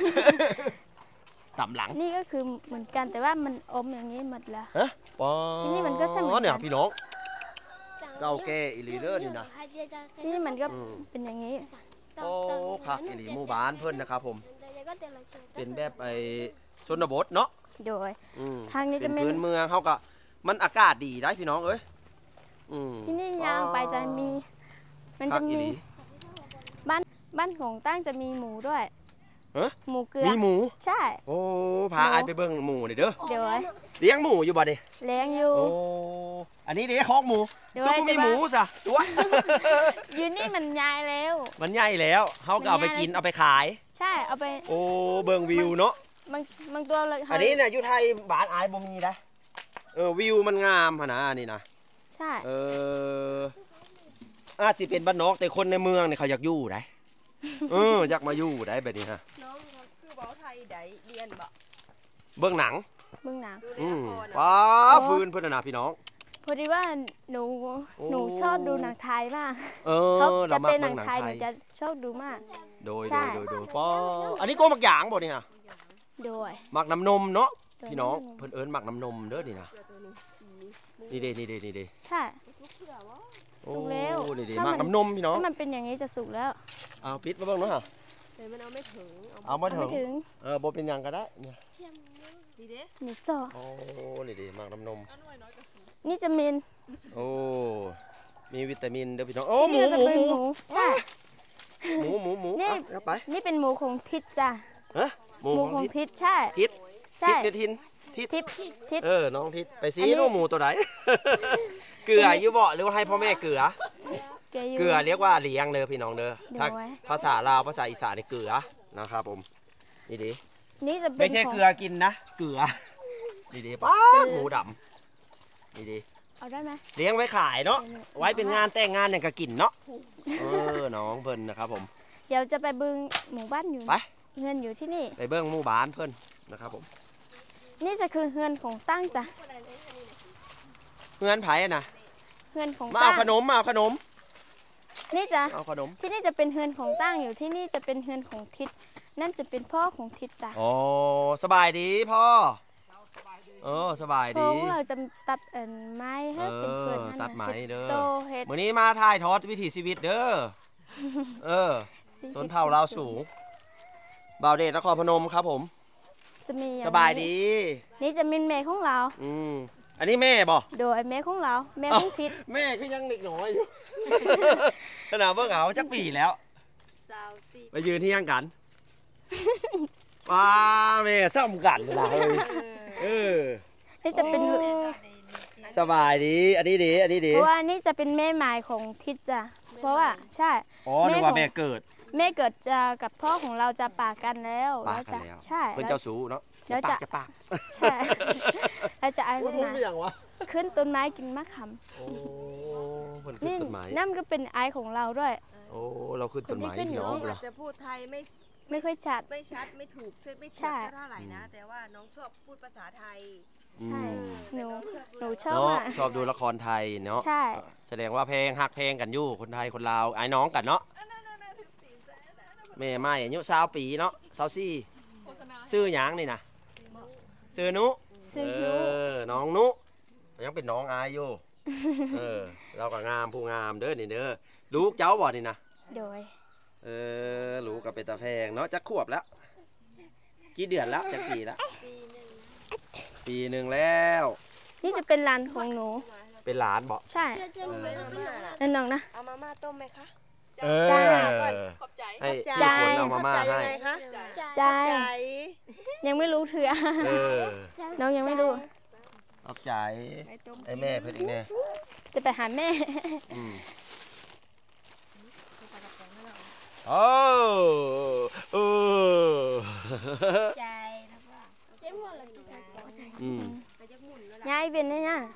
ต่ำหลังนี่ก็คือเหมือนกันแต่ว่ามันอมอย่างนี้หมดแล้วฮะปอที่นี่มันก็ใช่เหมือนกันเนี่ยพี่น้องเก่าแก่อีหลีเด้อนี่นะนี่มันก็อืมเป็นอย่างนี้โอ้คักอีหลีหมู่บ้านเพิ่นนะครับผมเป็นแบบไอ้ชนบทเนาะโดยอืมทางนี้จะเป็นเป็นพื้นเมืองเขาก็มันอากาศดีได้พี่น้องเอ้ยอืมที่นี่ยางไปจะมี มันคัจะกอีมีหลีบ้านบ้านของตั้งจะมีหมูด้วยฮะหมูเกลือมีหมูใช่โอ้พาหมูไอายไปเบิ่งหมูหน่อยเด้อเดี๋ยวไว้เลี้ยงหมูอยู่บ่นี่เลี้ยงอยู่โอ้อันนี้เด้คอกหมูเดี๋ยวคือไว้บ่มีจะหมูว่าซะตัวอยู่นี่มันยายแล้วมันใหญ่แล้วเขาก็เอาไปกินเอาไปขายใช่เอาไปโอ้เบิ่งวิวเนาะบางบางตัวเลยอันนี้เนี่ยอยู่ไทยบ้านอายบ่มีนะเออวิวมันงามหั่นนะอันนี่นะใช่เอออาจสิเป็นบ้านนอกแต่คนในเมืองเนี่ยเขาอยากอยู่ได้เอออยากมาอยู่ได้แบบนี้ฮะน้องคือเว้าไทยได้เรียนบ่เบื้องหนังเบื้องหนังดูในอืละมครว้าโอ้ฟืนเพื่อนนะพี่น้องพอดีว่าหนูโอ้หนูชอบดูหนังไทยมากเอเขาอเราจะมาเป็นหเบื้นัองงหนังไทยไทหนูยจะชอบดูมากโดยใช่โดยโดยโดยป้ออันนี้โกมักหยางบ่นี่ฮะโดยหมักน้ำนมเนาะโดยพี่น้องเพิ่นเอิ้นหมักน้ำนมเด้อนี่นะนี่เด้นี่เด้นี่เด้ใช่สุกแล้วโอ้นี่เด้ถ้าหมักมันน้ำนมพี่น้องถ้ามันเป็นอย่างนี้จะสุกแล้วเอาปิดมาเบิ่งเนาะฮะแต่มันเอาไม่ถึงเอาเอามาเอาถึงไม่ถึงเออบ่เป็นหยังก็ได้เนี่ยดีเด้นี่ซอโอ้นี่เด้หมักน้ำนมนี่จะมีนโอ้มีวิตามินเด้อพี่น้องโอ้หมูนี่หจะมูเป็นหมูหมูใช่หมูหมูหมูนี่อ่ะเอาไปนี่เป็นหมูของทิศจ้ะฮะหมูหมูขขออง งทิศทิศใช่ทิศใช่ทิศเนทินทิศทิศทิศเออน้องทิศไปซีอันนี้โน้หมูตัวไหน เกลืออยู่บ่หรือว่าให้พ่อแม่เกลือเกลืออยู่เกลือเรียกว่าเลี้ยงเด้อพี่น้องเด้อถ้าเดี๋ยวไว้ภาษาลาวภาษาอีสานนี่เกลือนะครับผมนี่ดินี่จะเป็นไม่ใช่ของเกลือกินนะเกลือนี่ดิป้าดหมูดำนี่ดิเอาได้ไหมเลี้ยงไว้ขายเนาะเอาเนี่ยไว้เป็นงานแต่งงานอย่างกะกินเนาะเออน้องเพิ่นนะครับผมเดี๋ยวจะไปบึงหมู่บ้านอยู่ไปเงินอยู่ที่นี่ไปเบิ้งหมู่บ้านเพิ่นนะครับผมนี่จะคือเงินของตั้งจ้ะเงินไผ่นะเงินของมาตั้เอางขนมมาเอาขนมนี่จ้ะเอาขนมที่นี่จะเป็นเฮือนของตั้งอยู่ที่นี่จะเป็นเฮือนของทิศนั่นจะเป็นพ่อของทิศจ้ะโอ้สบายดีพ่อเออสบายพ่อดีของเราจะตัดเอ็นไม้ให้เป็นเฟือนเออให้ตัดไม้เด้อโตเฮ็ดมื้อนี้มาถ่ายทอดวิถีชีวิตเด้อ เออสนเผ่าลาวสูงบ่าวเดชนครพนมครับผมจะมีองสบายดีนี่จะมีแม่ของเราอืมอันนี้แม่บ่โดยแม่ของเราแม่ของทิศแม่คือยังเด็กน้อยอยู่ ขนาดเบิ่งเอาจักปีแล้วสาวสิไปยืนที่ยังกัน ว้าแม่ซ้ำกันเลยล่ะเฮ้ยเออนี่จะเป็นสบายดี อันนี้ดี อันนี้ดีเพราะว่านี่จะเป็นแม่หมายของทิศจ้ะเพราะว่าใช่อ๋อนึกว่าแม่เกิดแม่เกิดจะกับพ่อของเราจะปากกันแล้วปากจะกันแล้วใช่เพื่อนเจ้าสูเนาะเดี๋ยวปาจะกจะปากใช่แล้วจะไอ้พูขึ้ดนไม่มาอย่างวะขึ้นต้นไม้กินมะขามโอ้เพื่อนขึ้นนี่ต้นไม้นั่นก็เป็นไอของเราด้วยโอ้เราขึ้นต้นไม้คนที่ขึ้นอยู่น้องน้องเหรอาอจจะพูดไทยไม่ไม่ค่อยชัดไม่ชัดไม่ถูกซึ่งไม่ใช่ชัดเท่าไหร่นะ แต่ว่าน้องชอบพูดภาษาไทยอืใช่มหนูน้องชอบหนูชอบเนาะอ่ะชอบดูละครไทยเนาะใช่แสดงว่าเพลงหักเพลงกันอยู่คนไทยคนลาวไอ้น้องกันเนาะแม่ไม่อายุสาวปีเนาะสาวซี่ซื้อหยังนี่นะซื้อนุซื้อเอหนูอน้องนุยังเป็นน้องอายอยู่ เออเราก็งามผู้งามเด้อนี่เด้อลูกเจ้าบ่นี่นะโดยเเออรู้กับเป็นตาแพงเนาะจักขวบแล้วกี่เดือนแล้วจักปีแล้วปีหนึ่งแล้วนี่จะเป็นหลานของหนูเป็นหลานบอกใช่เจ้าเลยมาม่าล่ะนั่นน้องนะเอามาม่าต้มไหมคะเออจ้าให้พี่ฝนเอามาม่าให้ยังไงคะใจใจยังไม่รู้เถื่อเออน้องยังไม่รู้ขอบใจไอ้แม่เพิ่นอีกแน่จะไปหาแม่อืมโอ้เออใจอืมยายเป็นได้ยัง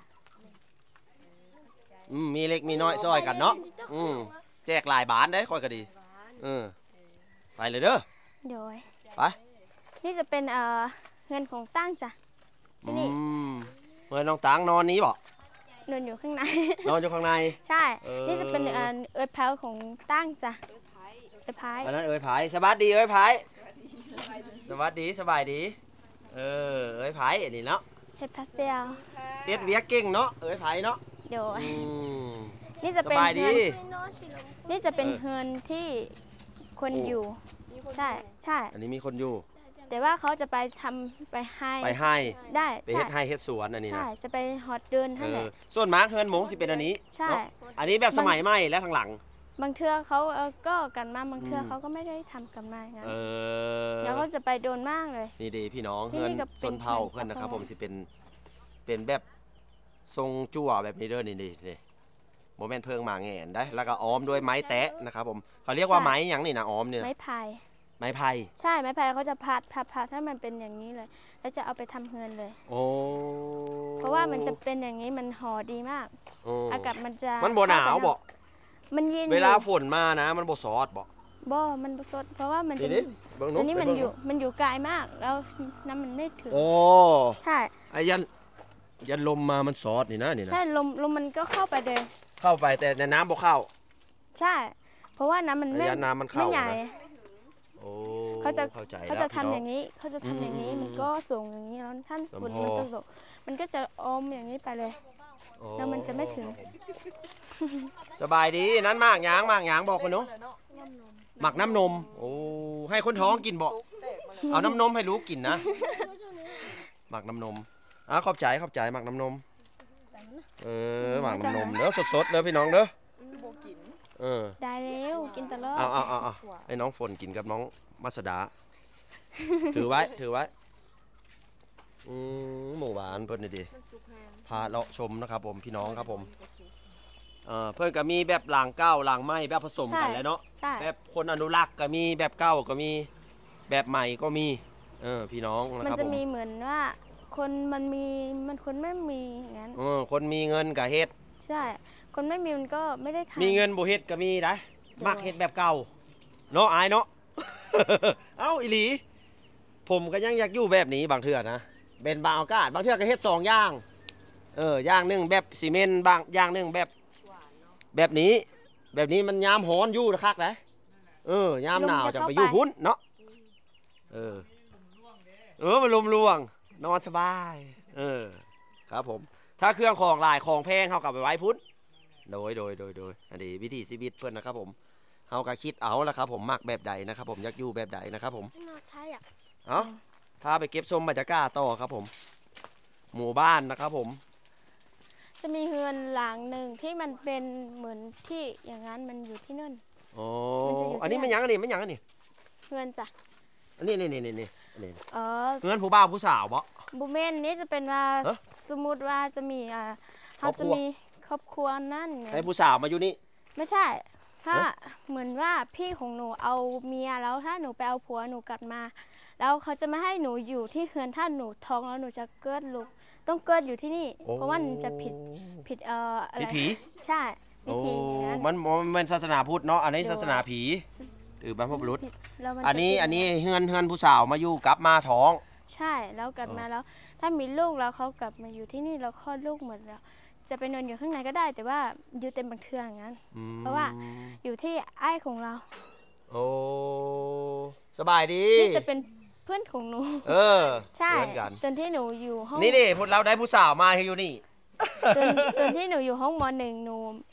อืมมีเล็กมีน้อยซอยกันเนาะอืมแจกหลายบาทได้ค่อยก็ดีเออไปเลยเด้อโดยไปนี่จะเป็นเอ่อเงินของตั้งจ้ะอืนี่มเมื่อน้องตังนอนนี้บ่นอนอยู่ข้างในนอนอยู่ข้างในใช่เออนี่จะเป็นเอ่อเอิร์ธเพลของตั้งจ้ะเอิร์ธไพอันนั้นเอ้ยไผสวัสดีเอ้ยไผสวัสดีสบายดีเออเอ้ยไผอันนี้เนาะเฮดพาเซลเฮ็ดเวียกเก่งเนาะเอ้ยไผเนาะโดยอืมนี่จะสเป็นบายดีเฮือนนี่จะเป็นเออเฮือนที่คนโอ้อยู่ ใช่ ใช่อันนี้มีคนอยู่แต่ว่าเขาจะไปทำไปให้ไปให้ได้ไปใช่เฮ็ดให้เฮ็ดสวนอันนี้ใช่นะจะไปฮอตเดินเอท่านแหอละส่วนมากเฮือนหมงสิเป็นอันนี้ใช่เนาะอันนี้แบบสมัยใหม่และทางหลังบางเทื่อเขาเอ่อก็กันมาบางเทื่ออมเขาก็ไม่ได้ทำกันมาอย่างนั้นเออแล้วก็จะไปโดนมากเลยนี่ดีพี่น้องนี่เฮือนก็เป็นชนเผ่าเฮือนเพื่อนนะครับครอบครัวผมสิเป็นเป็นแบบทรงจั่วแบบนี้เด้อนี่นี่นี่โมเมนต์เพิงหมาแงนได้ แล้วก็อ้อมด้วยไม้แตะนะครับผมเขาเรียกว่าไม้หยังนี่นะอ้อมเนี่ยไม้พายไม้ไผ่ใช่ไม้พายเขาจะพัดพัดพัดให้มันเป็นอย่างนี้เลย แล้วจะเอาไปทำเฮือนเลยโอ้เพราะว่ามันจะเป็นอย่างนี้มันห่อดีมากโอ้อากาศมันจะมันบ่หนาวบ่มันเย็นเวลาอยู่ฝนมานะ มันบ่ซอดบ่บ่มันบ่สด เพราะว่ามันจะนี่ดิเบิ่งอันนี้ไปมันเบิ่งอยู่มันอยู่ไกลมากแล้วน้ำมันไม่ถึงโอ้ใช่ไอ้ยันยันลมมามันซอดนี่นะนี่นะใช่ลมลมมันก็เข้าไปเลยเข้าไปแต่ในน้ำบ่เข้าใช่ เพราะว่าน้ำมันไม่ระยะน้ำมันเข้าไม่ใหญ่นะ โอ้เขาจะเข้าใจเขาแล้วจะทำพี่น้อย่างนี้เขาจะทำอย่างนี้อืมมันก็ส่งอย่างนี้แล้วท่านสมฝนโภมันตกมันก็จะอมอย่างนี้ไปเลยโอ้แล้วมันจะไม่ถึงสบายดีนั้นมากหยางมากหยางบอกคุณหนูหมักน้ำนม โอ้ให้คนท้องกินบอกเอาน้ำนมให้ลูกกินนะหมักน้ำนมอ่ะขอบใจขอบใจหมักน้ำนมเออหมักน้ำนมเด้อสดๆเด้อพี่น้องเด้อเออได้แล้วกินตลอดเอาเอาเอาเอาให้น้องฝนกินกับน้องมัสดา ถือไว้ถือไว้อืมหมูหวานเพิ่นนี่ดิพาเราะชมนะครับผมพี่น้องครับผมเออเพื่อนก็มีแบบหลังเก้าหลังไม้แบบผสมกันแล้วเนาะใช่แบบคนอนุรักษ์ก็มีแบบเก้าก็มีแบบใหม่ก็มีเออพี่น้องนะมันครับจะผมมีเหมือนว่า คนมันมีมันคนไม่มีอย่างนั้นเออคนมีเงินกับเฮ็ดใช่ คนไม่มีมันก็ไม่ได้ทำมีเงินบ่เฮ็ดก็มีได้มักเฮ็ดแบบเก่าเนาะอายเนาะ เอ้าอีหลี ผมก็ยังอยากอยู่แบบนี้บางเทื่อนะเป็นบางโอกาสบางเทื่อก็เฮ็ดสองอย่างเออย่างหนึงแบบซีเมนต์บางอย่างหนึงแบบแบบนี้ แบบนี้มันยามร้อนอยู่คักนะเออยามหนาวจังไปอยู่พุ่นเนาะเออเออมันลมลวงนอนสบายเออครับผมถ้าเครื่องของหลายของแพงเฮากลับไปไว้พุ่นโดยโดยโดยโดยอันนี้วิธีชีวิตเพิ่นนะครับผมเฮาก็คิดเอาละครับผมมักแบบใดนะครับผมอยากอยู่แบบใดนะครับผมนอนท้ายอ่ะเอาพาไปเก็บชมบรรยากาศต่อครับผม หมู่บ้านนะครับผมจะมีเฮือนหลังหนึ่งที่มันเป็นเหมือนที่อย่างนั้นมันอยู่ที่นั่นโอ้มันจะอยู่ที่อันนี้มันหยังอันนี้มันหยังอันนี้เฮือนจ้ะอันนี้นี่นี่นี่นี่อันนี้เออเงินผู้บ่าวผู้สาวบ่บูเมนนี่จะเป็นว่าฮะสมมุติว่าจะมีอ่าครอเขาบครัจะวมีครอบครัวนั่นไงให้ผู้สาวมาอยู่นี่ไม่ใช่ถ้าฮะเหมือนว่าพี่ของหนูเอาเมียแล้วถ้าหนูไปเอาผัวหนูกลับมา แล้วเขาจะไม่ให้หนูอยู่ที่เฮือนถ้าหนูท้องแล้วหนูจะเกิดลูกต้องเกิดอยู่ที่นี่ เพราะว่ามันจะผิดผิดเอ่ออะไรผีผีใช่วิธีอย่างนั้นโอ้มันมันเป็นศาสนาพุทธเนาะอันนี้ศาสนาผีถือบรรพบุรุษผิดแล้วมัอันนี้จะผิดอันนี้เฮือนเฮือนผู้สาวมาอยู่กลับมาท้องใช่แล้วกลับเออมาแล้ว ถ้ามีลูกแล้วเขากลับมาอยู่ที่นี่แล้วคลอดลูกหมดแล้ว จะไปนอนอยู่ข้างในก็ได้ แต่ว่าอยู่เต็มบางเทืออย่างนั้นอืมเพราะว่า อยู่ที่ไอ้ของเราโอ้สบายดีนี่จะเป็นเพื่อนของหนูเออใช่เหมือนกันตอนที่หนูอยู่ห้องนี่นี่พวกเราได้ผู้สาวมาให้อยู่นี่ตอนตอนที่หนูอยู่ห้องมหนึ่งหนู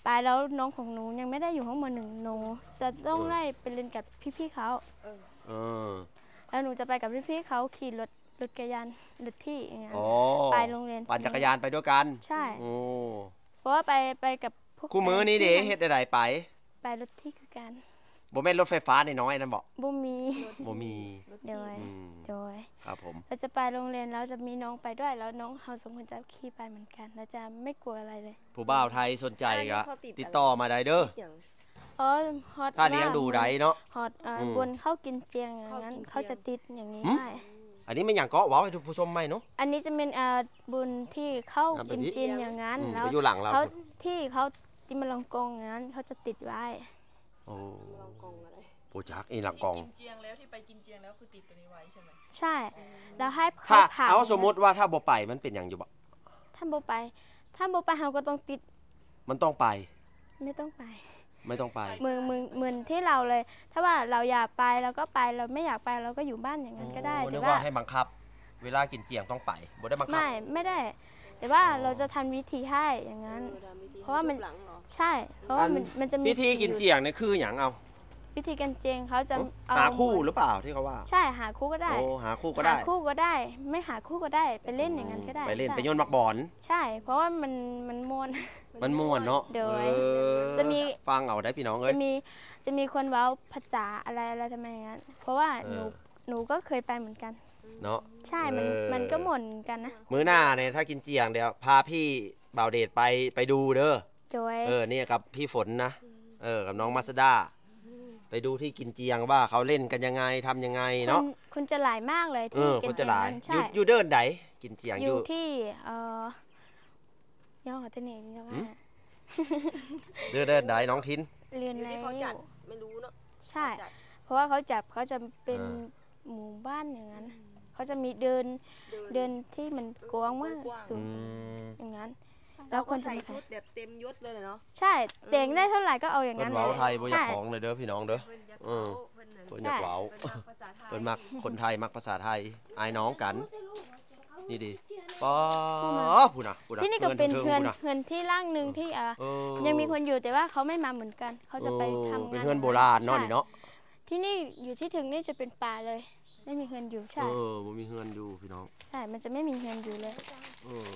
ไปแล้วน้องของหนูยังไม่ได้อยู่ห้องมหนึ่งหนูจะต้องไล่ไปเรียนกับพี่ๆเขาเออแล้วหนูจะไปกับพี่ๆเขาขี่รถรถจักรยานรถที่อย่างเงี้ยอ๋อไปโรงเรียนปั่นจักรยานไปด้วยกันใช่โอ้เพราะว่าไปไปกับพวกคู่มือนี่เด้เฮ็ดใดๆไปไปรถที่คือกันบ่แม่นรถไฟฟ้าน้อยๆนั่นบ่บ่มีบ่มีโดยอืมโดยครับผมเราจะไปโรงเรียนแล้วจะมีน้องไปด้วยแล้วน้องเขาสองคนจะขี่ไปเหมือนกันเราจะไม่กลัวอะไรเลยผู้บ่าวไทยสนใจก็อันนี้เขาติดอะไรติดต่อมาได้เด้ออย่างอ๋อฮอตถ้าเลี้ยงดูได้เนาะฮอตอ่าอืมบนเข้ากินเจียงอย่างนั้นเข้ากินเจียงเขาจะติดอย่างนี้หืมได้อันนี้มันหยังก็เว้าให้ทุกผู้ชมไหมเนาะอันนี้จะเป็นอ่าบุญที่เข้าอ่าแบบกินนี้เจียงอย่างนั้นอืมแล้วไปอยู่หลังเราเขาที่เขาที่มันลองกงอย่างนั้นเขาจะติดไว้โอ้ลองกองอะไรโปจักอีหลังกองกินเจียงแล้วที่ไปกินเจียงแล้วคือติดตัวนี้ไว้ใช่ไหมใช่แล้วให้ถ้าเขาขังเอาสมมุติว่าถ้าบ่ไปมันเป็นหยังอยู่บ่ถ้าโบไป ถ้าโบไปเขาก็ต้องติดมันต้องไปไม่ต้องไปไม่ต้องไปมือมือเหมือนที่เราเลย ถ้าว่าเราอยากไปเราก็ไปเราไม่อยากไปเราก็อยู่บ้านอย่างนั้นก็ได้โอ้นึแต่กว่าว่าให้บังคับ เวลากินเจียงต้องไปบ่ได้บังคับไม่ไม่ได้ แต่ว่าอ๋อเราจะทำวิธีให้อย่างนั้นเออดามวิธีเพราะว่ามันยกหลังเหรอใช่ เพราะว่ามันมันจะมีพิธีกินเจียงเนี่ยคือหยังเอาวิธีการเจงเขาจะเอหาคู่หรือเปล่าที่เขาว่าใช่หาคู่ก็ได้โอ้หาคู่ก็ได้หาคู่ก็ได้ ไม่หาคู่ก็ได้ไปเล่นอย่างนั้นก็ได้ไปเล่นใช่ไปโยนมักบอลใช่ เพราะว่ามันมันมวนมันม่วนเนาะเดี๋ยวเออจะมีฟังเอาได้พี่น้องเอ้จะยมีจะมีคนเว้าภาษาอะไรอะไรทำไมอย่างนั้น เพราะว่าเออหนูหนูก็เคยไปเหมือนกันเนาะใช่มันเออมันก็หม่นกันนะมื้อหน้าเนี่ยถ้ากินเจียงเดี๋ยวพาพี่บ่าวเดชไปไปดูเด้อโดยเออเนี่ยกับพี่ฝนนะ เออ กับน้องมาสด้า ไปดูที่กินเจียงว่าเขาเล่นกันยังไงทำยังไงคุเนาะณคุณจะหลายมากเลยเอที่อเก็คบนจะหลายใช่อยู่อยู่เดินไดกินเจียงออยู่ ยู่ที่เอ่อย่อตัวนี้จะว่าหืม เดินเดินไดน้องทินเรียนอยู่ในที่เขาจัดไม่รู้เนาะใช่จัดเพราะว่าเขาจับเขาจะเป็นอ่าหมู่บ้านอย่างนั้น เขาจะมีเดินเดินที่มันกว้างมากสูอืงมอย่างนั้นแล้แล้ว วคคน นใส่จะมาชุดแบบเต็มยศเลยเนาะใช่เต่งได้เท่าไหร่ก็เอาอย่างเพิ่นั้น นเว้าเลยไทยบ่อยากใช่ของเลยเด้อพี่น้องเด้อเพิ่นอยากเออเว้าเพิ่นนั่นเพิ่นอยากเว้าเพิ่นมักภาษาไทยเพิ่นมักคนไทยมักภาษาไทยอายน้องกัน นี่ดิป๊อผู้น่ะผู้น่ะที่นี่ก็เป็นทิงเพื่อนผู้น่ะเพื่อนที่ร่างหนึ่งที่อ่ะเออยังมีคนอยู่แต่ว่าเขาไม่มาเหมือนกัน เขาจะไปเออทำงานเป็นเฮือนโบราณเนาะใช่นี่เนาะที่นี่อยู่ที่ถึงนี่จะเป็นป่าเลย ไม่มีเฮือนอยู่เอใช่อบ่มีเฮือนอยู่พี่น้องใช่มันจะไม่มีเฮือนอยู่เลยเออ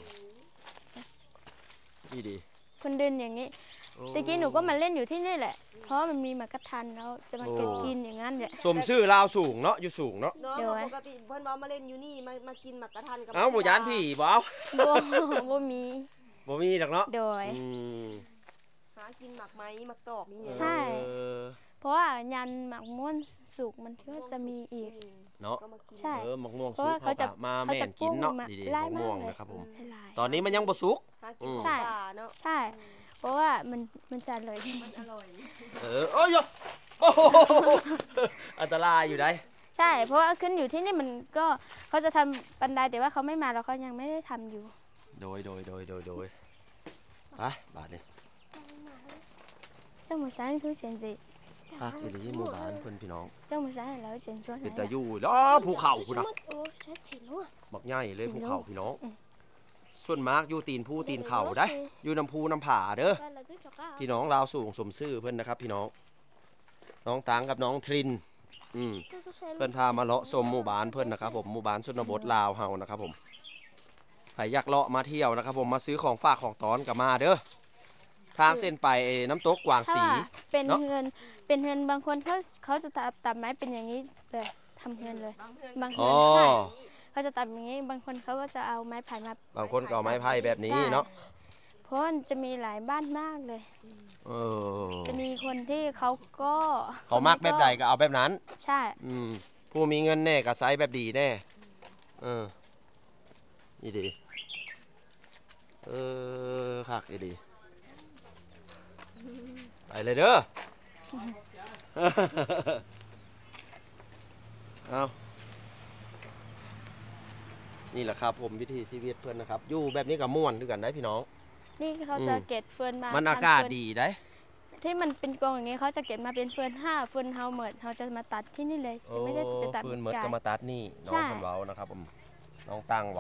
นี่ดิคนเดินอย่างนี้โอ้ตะกี้หนูก็มาเล่นอยู่ที่นี่แหละ เพราะมันมีหมากระทันแล้วจะมาโอ้เก็บกินอย่างนั้นแหละสมชื่อลาวสูงเนาะอยู่สูงเนาะเนาะเดี๋ยวไว้ปกติเพิ่นเว้ามาเล่นอยู่นี่มามากินหมักกระทันกับเอ้าบ่ยานผีบ่เอาบ่ บ่มีบ่มีดอกเนาะโดยอืมหากินหมักไม้หมักตอกนี่ไงใช่เออเพราะว่ายันหมากม่วนสุกมันก็จะมีอีกเนาะก็มากินใช่เออมะม่วงเพราะสุกว่าเขาเขาจะจะมาเขาแม่จะนกินเนาะปลูกมาดีไล่ๆมะม่วงมากเลยนะครับผมหลายตอนนี้มันยังบ่สุกหากิอืนมใช่ป่าเนาะใช่ เพราะว่ามันมันจะอร่อยมันอร่อยเออโอ้ยโอ้โหอันตรายอยู่ได้ใช่ เพราะว่าขึ้นอยู่ที่นี่มันก็เขาจะทำบันไดแต่ว่าเขาไม่มาแล้วเขายังไม่ได้ทำอยู่โดยโดยโดยโดยโดยไปบาดนี้เจ้าหมูสันทุเสียนสิพักอีหลีหมู่บ้านเพิ่นพี่น้องเจ้าหมูสันแล้วเสียนชวนเป็นตาอยู่ล้อภูเขาพุ่นน่ะโอ้ใช่สิลูกบักใหญ่เลยสิภูเขาเนอะพี่น้องอืมส่วนมากอยู่ตีนภูตีนเขาได้ อยู่น้ำภูน้ำผาเด้อ พี่น้องลาวสูงสมซื่อเพิ่นนะครับ พี่น้อง น้องตังกับน้องทริน อืม เพิ่นพามาเลาะชมหมู่บ้านเพิ่นนะครับผมหมู่บ้านชนบทลาวเฮานะครับผมใครอยากเลาะมาเที่ยวนะครับผมมาซื้อของฝากของตอนกับมาเด้อทางเส้นไปน้ำตกกวางถ้าสีว่าเป็นเนอะเงินเป็นเงินบางคนเขาเขาจะตัดตัดไม้เป็นอย่างนี้เลยทำเงินเลย บางอ๋เงิอนใช่เขาจะตัดอย่างนี้ บางคนเขาก็จะเอาไม้ไผ่มาบางคนก็เอาไม้ไผ่แบบนี้เนาะเพราะมันจะมีหลายบ้านมากเลยเออจะมีคนที่เขาก็เขามักแบบใดก็เอาแบบนั้นใช่อืมผู้มีเงินแน่ก็ไซส์แบบดีแน่เออนี่ดีเออคักอีดีไปเลยเด้อ เอานี่แหละครับผมวิถีชีวิตเพื่อนนะครับ อยู่แบบนี้กับม่วนด้วยกันได้พี่น้องนี่เขาจะเก็บเฟืนมามันทำอากาศเฟืนดีได้ที่มันเป็นกองอย่างนี้เขาจะเก็บมาเป็นเฟืนห้าเฟืนเฮาเหมิดเขาจะมาตัดที่นี่เลยโอ้จะไม่ได้ไปตัดฟืนเมิดไกลก็มาตัดนี่น้องใช่เพิ่นเว้านะครับผมน้องตั้งเว้า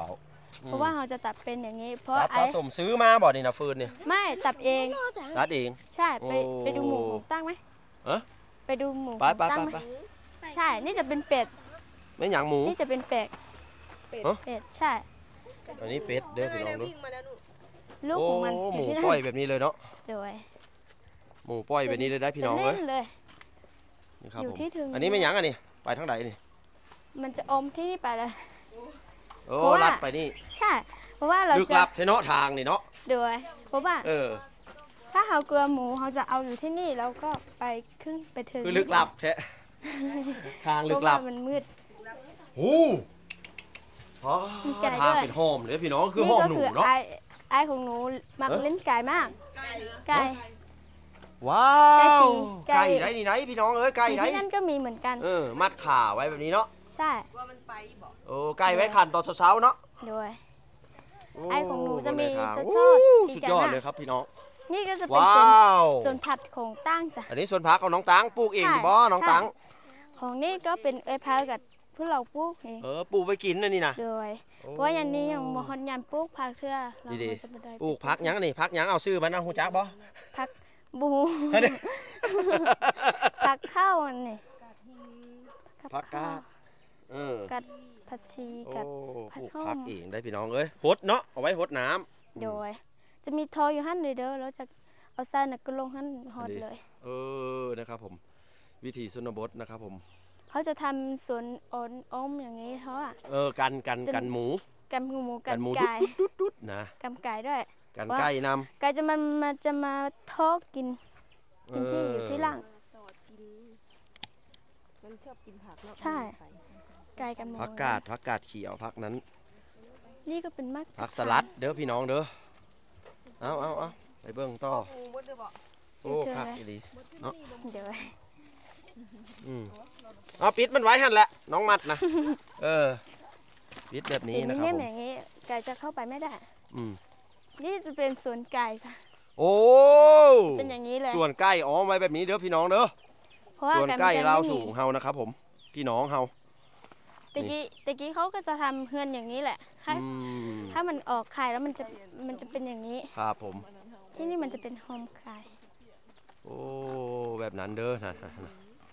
เพราะว่าเราจะตัดเป็นอย่างนี้ เพราะตัดไอ้สะสมซื้อมาบ่นี่นะฟืนเนี่ยไม่ตัดเองตัดเองใช่ไปโอ้ไปดูหมูของตั้งไหมเอ้อไปดูหมูไปไปของตั้งไปไหมไปใช่นี่จะเป็นเป็ดไม่หยังหมูนี่จะเป็นเป็ดฮะเป็ดใช่อันนี้เป็ดเด้อพี่น้องเด้อวิ่งมาแล้วนู่นลูกโอ้ของมันหมูยู่ที่นั่นปล่อยแบบนี้เลยเนาะโดยหมูปล่อยแบบนี้เลยได้พี่น้องจะเอ้เล่ยนเลยนี่ครับอยู่ผมที่ถึงอันนี้ไม่หยังอันนี้ไปทางไหนนี่มันจะอมที่นี่ไปเลยโอ้เพราะว่าลัดไปนี่ใช่ เพราะว่าเราลึกจะลับเทเนาะทางนี่เนาะโดยเพราะว่าเออถ้าเรากลัวหมูเราจะเอาอยู่ที่นี่แล้วก็ไปขึ้นไปถึงคือลึกลับแท้ทางลึกลับเพราะว่ามันมืดโอ้อ๋อมีไก่ด้วยทางเป็นห้อมเลยพี่น้องคือนี่ห้อมก็หนูคือเนาะไอไอของหนูมักเอ๊ะเล่นไก่มาก ไก่ว้าไก่วตีไก่ไก่ไหนนี่ไหนพี่น้องเอ้ยไก่ไหนที่นั่นก็มีเหมือนกันเออมัดขาไว้แบบนี้เนาะใช่ว่ามันไปบอกโอ้ไก่ไว้ขันตอนเช้าๆเนาะโดยโไอ้ของหนูจะมีบนทางจะโอ้ชอบตีสุดไก่ยอดมากเลยครับพี่น้องนี่ก็จะเป็นว้าส่วนวส่วนผัดของตั้งจ้ะอันนี้ส่วนพักของน้องตังปลูกเองใช่ดิบ่น้องใช่ตังของนี่ก็เป็นเอ้ยพายกับพวกเราปลูกเองเออปลูกไปกินนะนี่นะโดยโอ้เพราะว่ายันนี้ยังมฮอนยันปลูกผักเทื่อเราดีจะไม่ได้ปลูกพักหยังนี่พักหยังเอาซื้อมันเอาหูจักบ่ผักบูเฮ้ยผักข้าวอันนี่พักกาดเออกัดผัดชีโอ้กัดปลูกผักพักหอมเองได้พี่น้องเอ้ยหดเนาะเอาไว้หดน้ำโดย จะมีทออยู่หั่นเลยเด้อแล้วจะเอาใส่นักก็ลงหั่นฮอดเลยเออนะครับผมวิธีชนบทนะครับผมเขาจะทำสวนออนอมอย่างนี้เขาอะเออกันกันจะกันหมูกันหมูกักันนหมูไก่ดุดดุดดุดนะกันไก่ด้วยกันว่าไก่นไก่จะมามาจะมาทอกกินำกินที่อยู่ที่ล่างมันชอบกินผักเนาะใช่ ไก่กันหมูผักกาดผักกาดเขียวผักนั้นนี่ก็เป็นมักผักสลัดเด้อพี่น้องเด้อเอาเอาเอาไปเบิ่งต่อหมูบดเลยบอกโอ้คักอีหลีเดี๋ยวอืมเอาปิดมันไว้หั่นแหละน้องมัดนะ เออปิดแบบนี้เห็นนะนี่ครับเนี่ยผมอย่างนี้ไก่จะเข้าไปไม่ได้อืมนี่จะเป็นสวนไก่ค่ะโอ้เป็นอย่างนี้เลยส่วนใกล้อ๋อไว้แบบนี้เด้อพี่น้องเด้อเพราะว่าส่วนไก่ใกล้มันจะลาวไม่มีสูงเฮานะครับผมพี่น้องเฮาตะกี้ตะกี้เขาก็จะทำเฮือนอย่างนี้แหละถ้าอืมถ้ามันออกไข่แล้วมันจะมันจะเป็นอย่างนี้ครับผมที่นี่มันจะเป็นโฮมไข่โอ้แบบนั้นเด้อนะนะนะ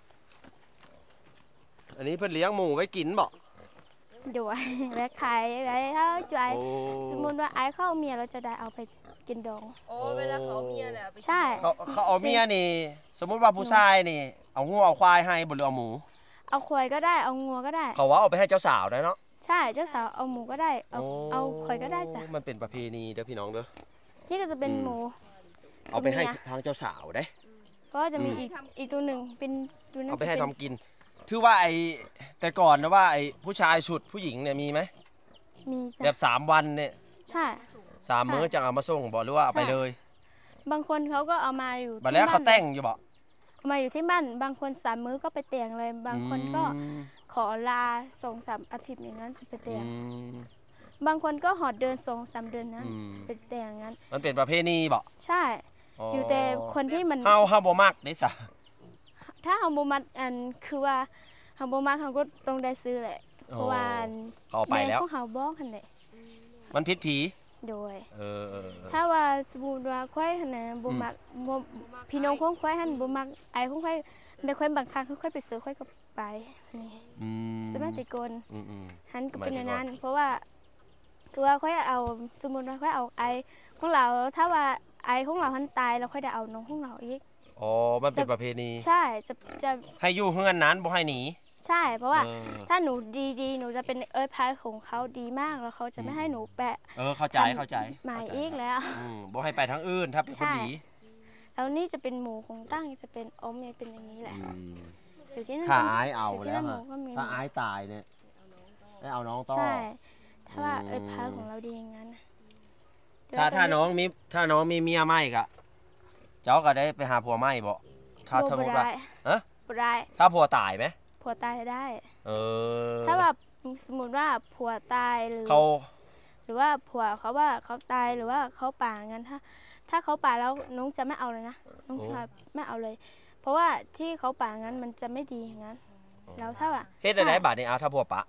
อันนี้เพิ่นเลี้ยงหมูไว้กินบ่ด้วย และไข่ไว้ถ้าใจโอ้สมมติว่าไอ้เข้าเมียเราจะได้เอาไปกินดองโอ้เวลาเขาเมียแหละไปกินใช่เขาเขาเอาเมียนี่ สมมุติว่าผู้ชายนี่ เอางัวเอาควายให้บ่หรือเอาหมูเอาควายก็ได้เอางัวก็ได้เขาว่าเอาไปให้เจ้าสาวได้เนาะใช่เจ้าสาวเอาหมูก็ได้เอาโเอาควายก็ได้จ้ะมันเป็นประเพณีเด้อพี่น้องเด้อนี่ก็จะเป็นอืมหมูเอาไปให้เมียทางเจ้าสาวได้เพราะว่าจะมีอืมอีกอีกตัวหนึ่งเป็นตัวนั้นเอาไปให้จะทำนกิน ถือว่าไอ้แต่ก่อนนะว่าไอ้ผู้ชายฉุดผู้หญิงเนี่ยมีไหมมีจ้ะแบบสามวันเนี่ยใช่สามมื้อจะเอามาส่งบ่หรือว่าเอาไปใช่เลยบางคนเขาก็เอามาอยู่บัดที่แล้วเขาบ้านแต่งอยู่บ่เอามาอยู่ที่บ้านบางคนสามมื้อก็ไปแต่งเลย บางคนก็อืมขอลาสองสามอาทิตย์อย่างนั้นจะไปแต่งอืมบางคนก็หอดเดินสองสามเดือนนั้นอืมไปแต่งอย่างนั้นมันเป็นประเพณีบ่ใช่ อยู่แต่คนที่มันเฮาเฮาบ่มักเด้ซะถ้าเฮาบ่มักอันคือว่าเฮาบ่มักเฮาก็ต้องได้ซื้อแหละ เพราะว่าอันเขาเอาไปแล้วม่ของเฮาบอกหั่นแหละมันผิดผีโดยเออเออเออถ้าว่าสมมุติว่าควายหั่นน่ะบ่มักบ่พี่น้องของควายหั่นบ่มักไอ้ของควายแม่ควายบางครั้งเขาค่อยไปซื้อควายก็ไปนี่อืมสมัยแตะกอนอืมอืมหันก็เป็นสมัอย ย่างแต่ก่อนนั้น เพราะว่าคือว่าค่อยเอาสมมุติว่าค่อยเอาไอ้ของเราถ้าว่าไอ้ของเราหันตายเราค่อยได้เอาน้องของเราอีกอ๋อมันเป็นประเพณีใช่จะจะให้อยู่เฮือนนั้นบ่ให้หนีใช่ เพราะว่าเออถ้าหนูดีๆ หนูจะเป็นเอ้ยพายของเขาดีมากแล้วเขาจะไม่ให้หนูแปะเออเข้าใจเข้าใจหมายเข้ใจอีกแล้วอืมบ่ให้ไปทางอื่นถ้าเป็นคนใช่ดีแล้วนี่จะเป็นหมูของตั้งจะเป็นอมเนี่ยเป็นอย่างนี้แหละอืมอยู่ที่นั่นถ้าก็อายเอาอยู่ที่แล้วนั่นหฮะมูก็มีถ้าอายตายเนี่ยได้เอาน้องต่อใช่ ถ้าว่าอืมเอ้ยพายของเราดีอย่างนั้นน่ะถ้าแต่ว่ถ้าตน้องมีถ้าน้องมีเมียใหม่ก็เจ้าก็ได้ไปหาผัวใหม่บ่ถ้าบ่สมมติบ่ว่าได้ฮะบ่ได้ถ้าผัวตายไหมผัวตายได้เออถ้าว่าสมมติว่าผัวตายหรือเขาหรือว่าผัวเขาว่าเขาตายหรือว่าเขาป่างั้นถ้า ถ้าเขาป่าแล้วน้องจะไม่เอาเลยนะน้องชายไม่เอาเลย เพราะว่าที่เขาป่างั้นมันจะไม่ดีอย่างนั้นแล้วถ้าว่าเฮ็ดได้ไหนบาดนี้เอาถ้าผัวปะเอา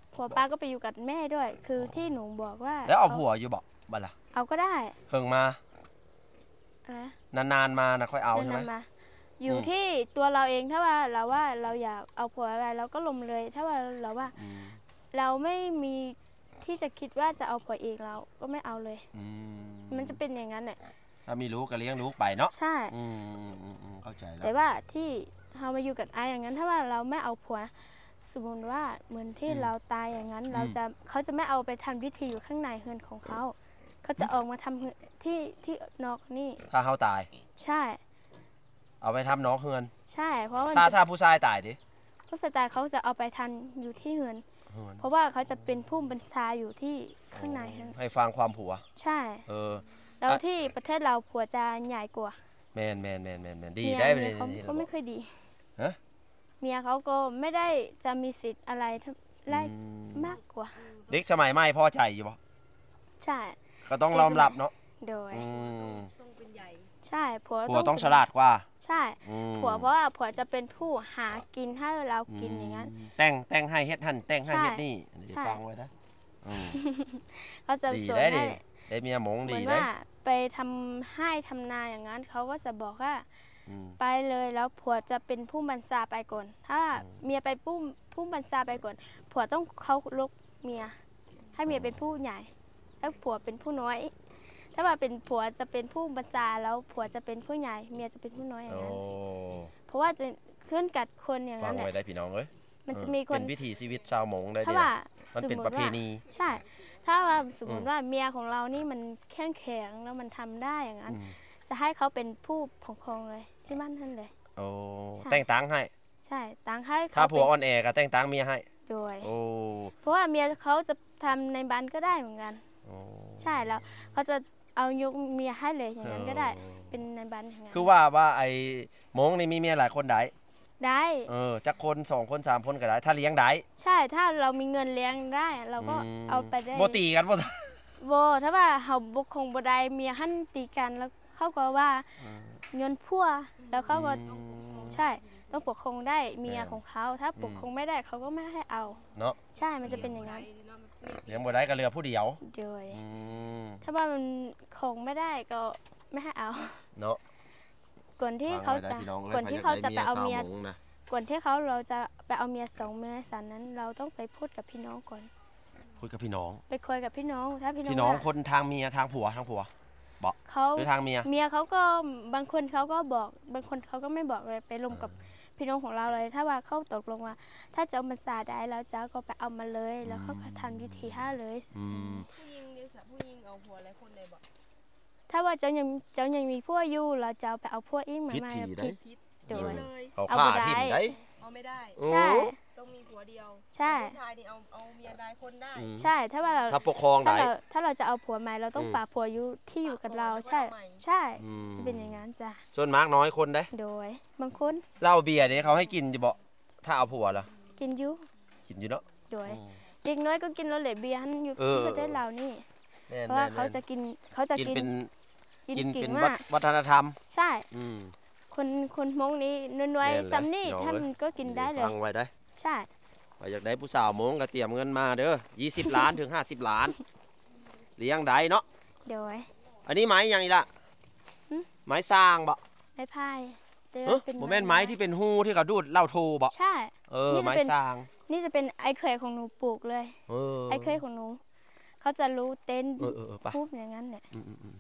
ผัวป้าก็ไปอยู่กับแม่ด้วย คือที่หนูบอกว่าแล้วเอาผัวอยู่บ่บัดล่ะเอาก็ได้เพิ่งมานะนานๆมานะค่อยเอาใช่ไหมนนๆมาอยู่อืมที่ตัวเราเองถ้าว่าเราว่าเราอยากเอาผัวอะไรเราก็ลมเลย ถ้าว่าเราว่าอืมเราไม่มีที่จะคิดว่าจะเอาผัวเองเราก็ไม่เอาเลยอืมันจะเป็นอย่างนั้นแหละถ้ามีลูกก็เลี้ยงลูกไปเนาะใช่อืมอืมอืมอืมเข้าใจแล้วแต่ว่าที่เรามาอยู่กับอาอย่างนั้น ถ้าว่าเราไม่เอาผัวสมมติว่าเหมือนที่เราตายอย่างนั้น เราจะเขาจะไม่เอาไปทำพิธีอยู่ข้างในเฮือนของเขาเขาจะออกมาทำเฮือนที่ที่นอกนี่ถ้าเขาตายใช่เอาไปทำน้องเฮือนใช่เพราะว่าถ้าถ้าผู้ชายตายดิผู้สไตล์เขาจะเอาไปทันอยู่ที่เฮือนเฮือนเพราะว่าเขาจะเป็นผู้บัญชาอยู่ที่ข้างในเฮือนให้ฟังความผัวใช่เออแล้วที่ประเทศเราผัวจะใหญ่กว่าแมนแมนแมนแมนแมนดีเมียได้ไปเมีเลย ยเขาก็ไม่ค่อยดีฮะเมียเขาก็ไม่ได้จะมีสิทธิ์อะไรทั้งแรกอืมมากกว่าเด็กสมัยใหม่พอใจอยู่ปะใช่ก็ต้องยอมรับเนาะโดยอืมต้องเป็นใหญ่ใช่ผัวผัวต้องฉลาดกว่าใช่อืมผัวเพราะว่าผัวจะเป็นผู้หากินให้เรากินอย่างนั้นมแต่งแต่งให้เฮ็ดหันแต่งให้ใช่เฮ็ดนี่อันนี้ใช่ฟังไว้นะอืมเขาจะดีสอนได้ให้ดีได้เมียหมงเหมืดีอนได้ว่าไปทำให้ทำนาอย่างนั้นเขาก็จะบอกว่าอืมไปเลยแล้วผัวจะเป็นผู้บัญชาไปก่อน ถ้าอืมเมียไปผู้ผู้บัญชาไปก่อน ผัวต้องเขาลกเมีย ให้เมียเป็นผู้ใหญ่ แล้วผัวเป็นผู้น้อย ถ้าว่าเป็นผัวจะเป็นผู้บัญชาแล้วผัวจะเป็นผู้ใหญ่ เมียจะเป็นผู้น้อยอย่างโอ้นั้น เพราะว่าจะเคลื่อนกัดคนอย่างฟันั้งนแหไว้ละได้พี่น้องเอ้ยมันจะเออมีคนเป็นวิถีชีวิตชาวหมงได้ถ้าเดียวว่ามันสเป็นติประเพว่าณีใช่ ถ้าว่าสมมอืติมว่าเมียของเรานี่มันแข็งแข็งแล้วมันทำได้อย่างนั้นอืมจะให้เขาเป็นผู้ปกครองเลยที่มั่นท่านเลยโอ้ใช่แต่งตังให้ใช่ตังให้เขถ้าผัวเป็อ่อนแอก็แต่งตังเมียให้โดยโอ้เพราะว่าเมียเขาจะทำในบ้านก็ได้เหมือนกันโอ้ใช่แล้วเขาจะเอายกเมียให้เลยอย่างนั้นก็ได้เออเป็นในบ้านอย่างนั้นคือว่าว่าไอ้หมงนี่มีเมียหลายคนได้ได้เออจักคนสองคนสามคนก็ได้ ถ้าเลี้ยงได้ใช่ถ้าเรามีเงินเลี้ยงได้ เราก็มเอาไปได้บ่ตีกันบ่โบถ้าว่าเขาบุกคงบได้เมียหั่นตีกันแล้วเขาก็ว่าเงินพัวแล้วเขาก็อืมใช่ต้องปกครองได้เมียแม่นของเขา ถ้าปกครองไม่ได้เขาก็ไม่ให้เอาเนาะใช่มันจะเป็นอย่างนั้นเลี้ยงบ่ได้ก็เหลือผู้เดียวโดยอืมถ้าว่ามันคงไม่ได้ก็ไม่ให้เอาเนาะก่อนที่เขาฟังไว้จะได้พี่น้องอ้ยก่อนที่เขาจะไปเอาเมียใครกได้ชวหงนะก่อนที่เขาเราจะไปเอาเมียสองเมียสามนั้น เราต้องไปพูดกับพี่น้องก่อนคุยกับพี่น้องไปคุยกับพี่น้องถ้าพี่น้องพี่น้องว่าคนทางเมียทางผัวทางผัวเขาหรือทางเมียเมียเขาก็บางคนเขาก็บอก บางคนเขาก็ไม่บอกเลยไปลงกับพี่น้องของเราเลย ถ้าว่าเขาตกลงว่า ถ้าจะเอามาสาได้แล้วเจ้าก็ไปเอามาเลย แล้วเขาก็ทำพิธีให้เลยอืมผู้หญิงเนี่ยสะผู้หญิงเอาผัวหลายคนเลยบอกถ้าว่าเจ้ายังเจ้ายังมีพวกอยู่เราจะเอาไปเอาพวกอีกมาพิษใหม่ผีได้ผิดพิษโดยเลยเขาเอาฆ่าบ่ได้ทิ่มได้เอาไม่ได้โอ้ใช่ต้องมีผัวเดียวใช่ผู้ชายนี่เอาเอาเมียหลายคนได้อืมใช่ถ้าว่าเราถ้าปกครองถ้าได้เราถ้าเราจะเอาผัวใหม่เราต้องอืมฝากผัวอยู่ที่อยู่กับเรา ใช่ ใช่อืมจะเป็นอย่างนั้นจ้ะส่วนมากน้อยคนได้โดยบางคนเหล้าเบียร์นี่เขาให้กินจะบอกถ้าเอาผัวล่ะกินอยุกินอยู่เนาะโดยอืมเด็กน้อยก็กินโรเลตเบียร์อยู่เออที่ประเทศเรานี่แน่นเพราะว่าแน่นเขาจะกินเขาจะกินกินเป็นกินกินเก่เป็นงวัมาฒกวัฒนธรรมใช่อืมคนคนมงนี้นวลแม่นแหละๆซัมนี่น้องท่านเอ้ยก็กินได้เลยฟังไว้ได้ใช่ว่าอยากได้ผู้สาวโมงก็เตรียมเงินมาเด้อยี่สิบล้านถึงห้าสิบล้านเลี้ยงได้เนาะโดยอันนี้ไม้ยังอีกล่ะหึไม้สร้างบ่ไม้พายแต่เอว่าอเป็นโมเมนไม้ที่เป็นหู้ที่เขาดูดเหล้าโทบ่ใช่เออนี่จะไม้เป็นสร้างนี่จะเป็นไอ้เคยของหนูปลูกเลยเออไอ้เคยของหนูเขาจะรู้เต้นเออเออเออไปพูดอย่างนั้นเนี่ยอืมอืมอืม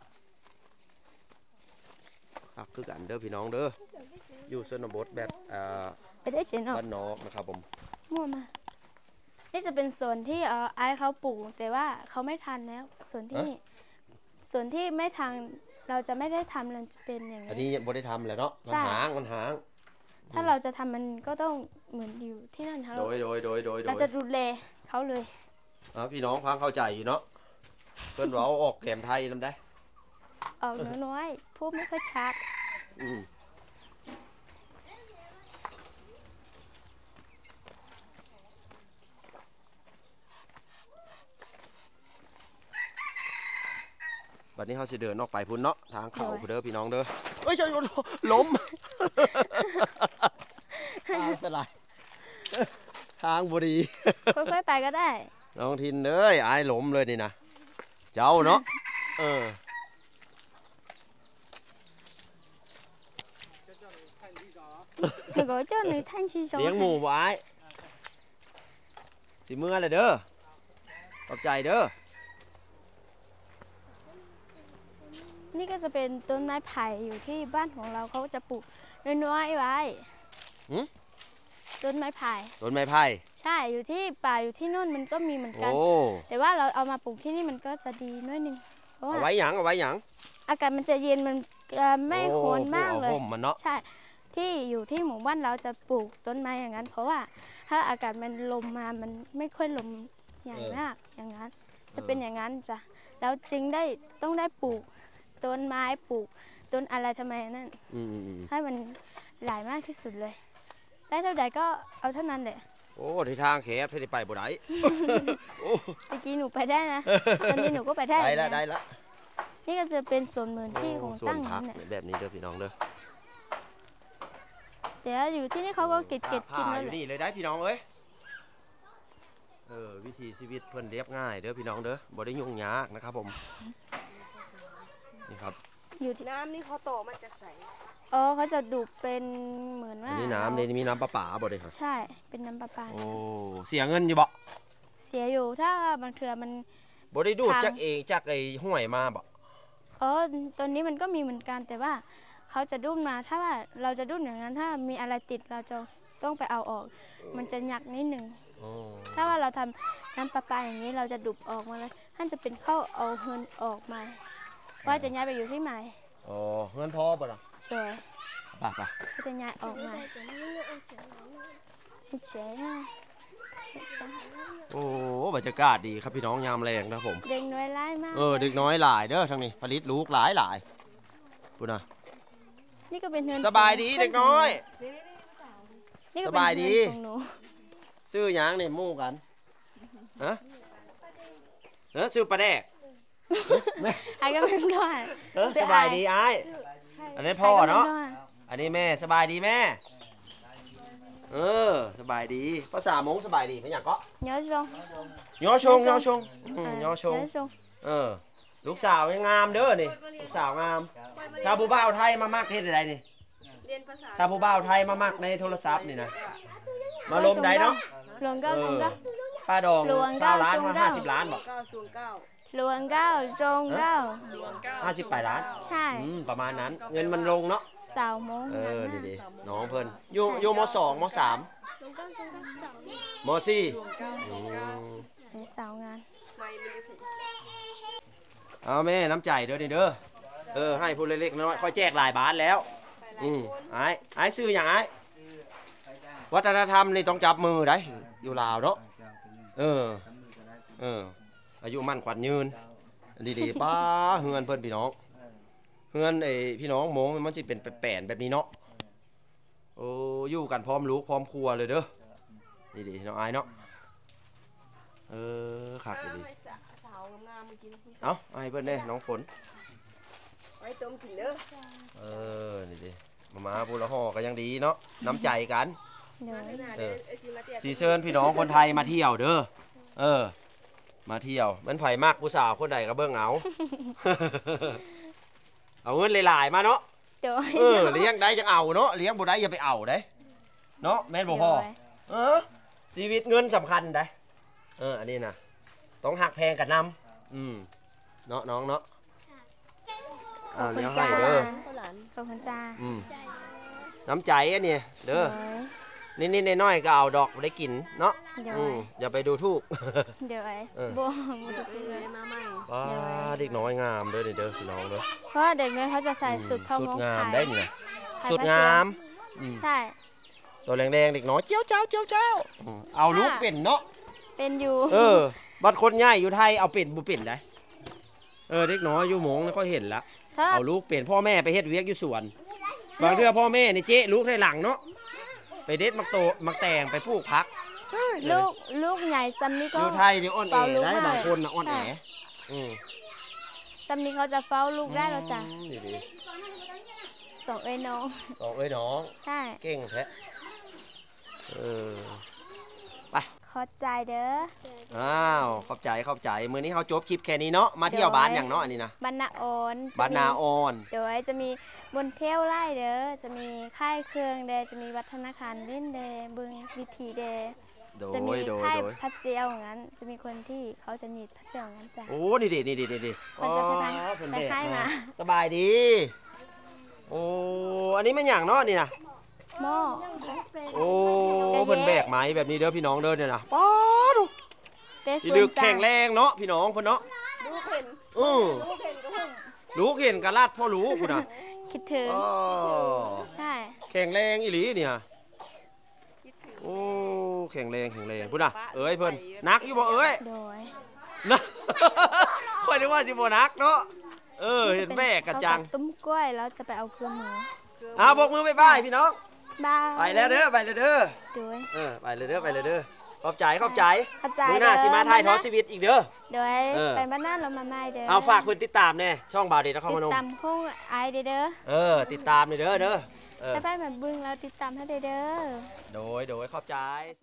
ครับคือกันเด้อพี่น้องเด้ออยู่ชนบทแบบอ่าไปได้เฉยเนาะบ้านนอกนะครับผมมั่วมานี่จะเป็นส่วนที่เออไอ้เขาปลูกแต่ว่าเขาไม่ทันแล้ว ส่วนที่ส่วนที่ไม่ทางเราจะไม่ได้ทำเราจะเป็นอย่างอันนี้นี้บ่ได้ทำแหละเนาะมันใช่หางมันหางถ้าเราจะทำมันก็ต้องเหมือนอยู่ที่นั่นเขาโดยโดยโดยโดยโดเรายจะดูแลเขาเลยอ่าพี่น้องฟังเข้าใจอยู่เนาะเพิ่นว่าเอาออกแกมไทยนำได้ออกน้อยๆพูดไม่ค่อยชัดอืมบัดนี้เขาสิเดินออกไปพุ่นเนาะทางเขาพุ่นเด้อพี่น้องเด้อเอ้ยเจ้าล้มทางสลายททางบ่ดีค่อยๆไปก็ได้น้องทินเอ้ยอายหลมเลยนี่นะเจ้าเนาะเออหนูก็เจ้าหนูท่านชีโซเลี้ยงหมูบ่อายสิมือเลยเด้อขอบใจเด้อนี่ก็จะเป็นต้นไม้ไผ่อยู่ที่บ้านของเราเขาจะปลูกน้อยๆไว้ต้นไม้ไผ่ต้นไม้ไผ่ใช่อยู่ที่ป่าอยู่ที่นู่นมันก็มีเหมือนกันโอ้แต่ว่าเราเอามาปลูกที่นี่มันก็จะดีน้อยหนึงเพราะว่าเอาไว้หยังเอาไว้หยังอากาศมันจะเย็นมันเอ่อไม่โอ้โหนมากเลยเอาห่มมันเนาะใช่ที่อยู่ที่หมู่บ้านเราจะปลูกต้นไม้อย่างนั้น เพราะว่าถ้าอากาศมันลมมามันไม่ค่อยลมอย่างมากอย่างนั้น จะเป็นอย่างนั้นจ้ะแล้วจึงได้ต้องได้ปลูกต้นไม้ปลูกต้นอะไรทำไมนั่นอืมอืมอืมให้มันหลายมากที่สุดเลย ได้เท่าใดก็เอาเท่านั้นแหละโอ้ที่ทางแคบที่ไปบ่ได้โอ้เมื่อกี้หนูไปได้นะตอนนี้หนูก็ไปได้ได้เหมืละอนกันได้ละนี่ก็จะเป็นส่วนเหมือนที่ของส่วตั้นงพักนั่นแหละแบบนี้เด้อพี่น้องเด้อเดี๋ยวอยู่ที่นี่เขาก็เก็บเก็บกินผ้าแล้วอแหยู่ละนี่เลยได้พี่น้องเอ้ยเออวิธีชีวิตเพิ่นเรียบง่ายเด้อพี่น้องเด้อบ่ได้ยุ่งยากนะครับผมนี่ครับอยู่ที่น้ำนี่เขาโตมันจะใสอ๋อเขาจะดูเป็นเหมือนอัว่านนี้น้ำนี่มีน้ำประปาบ่ได้ครับใช่เป็นน้ำประปาโอ้เสียเงินอยู่บ่เสียอยู่ถ้าบางเทื่อมันบ่ได้ดูดทางจากเองจากไอ้ห้วยมาบ่อ๋อตอนนี้มันก็มีเหมือนกันแต่ว่าเขาจะดุ้นมาถ้าว่าเราจะดุ้นอย่างนั้นถ้ามีอะไรติดเราจะต้องไปเอาออก มันจะหนักนิดหนึ่งโอ้ถ้าว่าเราทำน้ำประปาอย่างนี้เราจะดุบออกมาเลยท่านจะเป็นเข้าเอาเงินออกมาว่าจะย้ายไปอยู่ที่ใหม่โอ้เงินพอบ่ล่ะสวยไปไปก็จะย้ายออกมาเฉยโอ้บรรยากาศดีครับพี่น้องยามแรงนะครับผมเด็กน้อยร้ายมากเออเด็กน้อยหลายเด้อทางนี้ผลิตลูกหลายหลายปุ่นนะนี่ก็เป็นเงินสบายดีเด็กน้อยนี่ก็สเป็นบายดีเงินของหนูซื้อหยังนี่หมู่กันฮะเออซื้อปลาแดกไอ้ก็เป็นด้วยเออสบายดีอ้ายอันนี้พ่อเนาะอันนี้แม่สบายดีแม่เออสบายดีภาษามงสบายดีเป็นอย่างก็ nhớ xong ยอชงยอชงอืมยอชง nhớ xong เออลูกสาวยังงามเด้อนี่ลูกสาวงาม ถ้าผู้บ่าวไทยมามักเฮ็ดอะไรนี่เรียนภาษาถ้าผู้บ่าวไทยมามักในโทรศัพท์นี่นะมาลมใดเนาะ luồng เอ cao อ luồng cao ค่าดองลวงเศร้าล้านเก้ามาเก้าห้าสิบล้านบอกเก้าศูนย์เก้า luồng cao xong cao ห้าสิบแปดล้านใช่อืมประมาณนั้น เงินมันลงเนาะ xào món เออ ngắn นี่ á. ดิน้องเพิ่นอยู่อยู่มสองมสามมสี่อืม để xào ngàn ไม่มีสิเอาแม่น้ำใจเด้อนี่เด้อเออให้ผู้เล็กๆน้อยๆค่อยแจกหลายบาทแล้วอืมไอ้ไอ้ซื้ออย่างไอ้วัฒนธรรมนี่ต้องจับมือได้อยู่ลาวเนาะเออเอออายุมั่นขวัญยืนดีๆป้าเฮือนเพิ่นพี่น้องเฮือนไอ้พี่น้องมงมันสิเป็นแปลนๆแบบนี้เนาะโอ้อยู่กันพร้อมลูกพร้อมครัวเลยเด้อนี่ดีน้องไอ้เนาะเออคักดีสาวงามๆเมื่อกี้เอ้าไอ้เพิ่นเด้น้องฝนไว้ต้มกินเด้อเออ นี่ดิมามาพูดละห่อก็ยังดีเนาะ น้ำใจกัน rồi เออไอ้สิมาเตียสีเชิญพี่น้องคนไทยมาเที่ยวเด้อ เออ มาเที่ยวมันไผ่มากผู้สาวคนใดก็เบิ่งเอา เอาเงินหลายๆมาเนาะ rồi เออ เลี้ยงได้จังเอาเนาะ เลี้ยงบ่ได้อย่าไปเอาเด้ เนาะแม่นบ่พ่อ rồi เออ ชีวิตเงินสำคัญได้ เออ อันนี้นะต้องหักแพงกันนำอืม เนาะน้องเนาะอ่าเลี้ยงให้เด้อ không cần xa อืมน้ำใจอันนี้เด้อ rồi นิดๆน้อยๆก็เอาดอกได้กินเนาะอืม rồi อย่าไปดูถูก rồi Ừ. bố mua được เอ้ยมาใหม่ว้าเด็กน้อยงามเด้อนี่เด้อพี่น้องเด้อเพราะว่าเด็กน้อยเขาจะใส่อืมสุดเข้าสุดมงงามขายได้นี่นะขายสุดผ้งามอืมใช่ตัวแดงๆเด็กน้อยเจ้าเจ้าเจ้าเจ้าอืมเอาลูกเป็นเนาะเป็นอยู่เออบัดคนใหญ่อยู่ไทยเอาเป็นบ่เป็นได้เออเด็กน้อยอยู่หมงแล้วก็เห็นละถ้าเอาลูกเป็นพ่อแม่ไปเฮ็ดเวียกอยู่สวนบางเทื่อพ่อแม่นี่เจ๊ลูกให้หลังเนาะไปเด็ดมักโตมักแตงไปปลูกผักใช่เลยลูกลูกใหญ่ซัมนี่ก็อยู่ไทยนี่อ่อนแอเฝ้าลูกได้ให้บางคนนะอ่อนแอใช่อืมซัมนี่เขาจะเฝ้าลูกได้แล้วจ้ะอืมนี่ดิสองเอ้ยน้องสองเอ้ยน้องใช่เก่งแท้เออไปขอบใจเด้ออ้าวขอบใจขอบใจมื้อนี้เขาจบคลิปแค่นี้เนาะมาเที่ยวบ้านอย่างเนาะอันนี้นะบ้านนาออนบ้านนาออนโดยจะมีบนเที่ยวไร่เด้อจะมีค่ายเครื่องเด้อจะมีวัฒนธรรมเล่นเด้อบึงวิถีเด้อโดยจะมีโดยค่ายโดยพัดเซียวงั้นจะมีคนที่เขาจะหนีดพัดเซียวงั้นจ้ะโอ้นี่ดินี่ดินี่ดิมันจะไปทางอ๋อเพิ่นแบกไปค่ายมามาสบายดีโอ้อันนี้มันอย่างเนาะนี่นะหม้อโอ้เพิ่นแบกไม้แบบนี้เด้อพี่น้องเด้อเนี่ยนะป๊าดเป็นพี่ฟืลึนกแข็งแรงเนาะพี่น้องเพิ่นเนาะลูกเห็นอือลูกเห็นก็เห็นรู้เห็นกะลาดพ่อรู้พุ่นน่ะคิดถึงอ๋อใช่แข็งแรงอีหลีเนี่ยโอ้แข็งแรงแข็งแรงพุ่นน่ะเอ้ยเพิ่นนักอยู่บ่เอ้ยโดยนะค่อยนึกว่าสิบ่นักเนาะเออเห็นแบกกะจังเขาตุ้มกล้วยแล้วจะไปเอาเครื่องหมูอ้าวบอกมือบ๊ายบายพี่น้องบายไปแล้วเด้อไปแล้วเด้อโดยเออไปเลยเด้อไปเลยเด้อขอบใจขอบใจเข้าใจมื้อหน้าเด้อสิมาถ่ายทอดชีวิตอีกเด้อโดยเออไปบ้านหน้าเรามาใหม่เด้อเอาฝากเพิ่นติดตามแน่ช่องบ่าวเดชนครติพดนมตามห้องไอเด้อเด้อเออติดตามเลยเด้อเด้อเออถ้าไปแบบบึ้งแล้วติดตามให้เด้อเด้อโดยโดยขอบใจ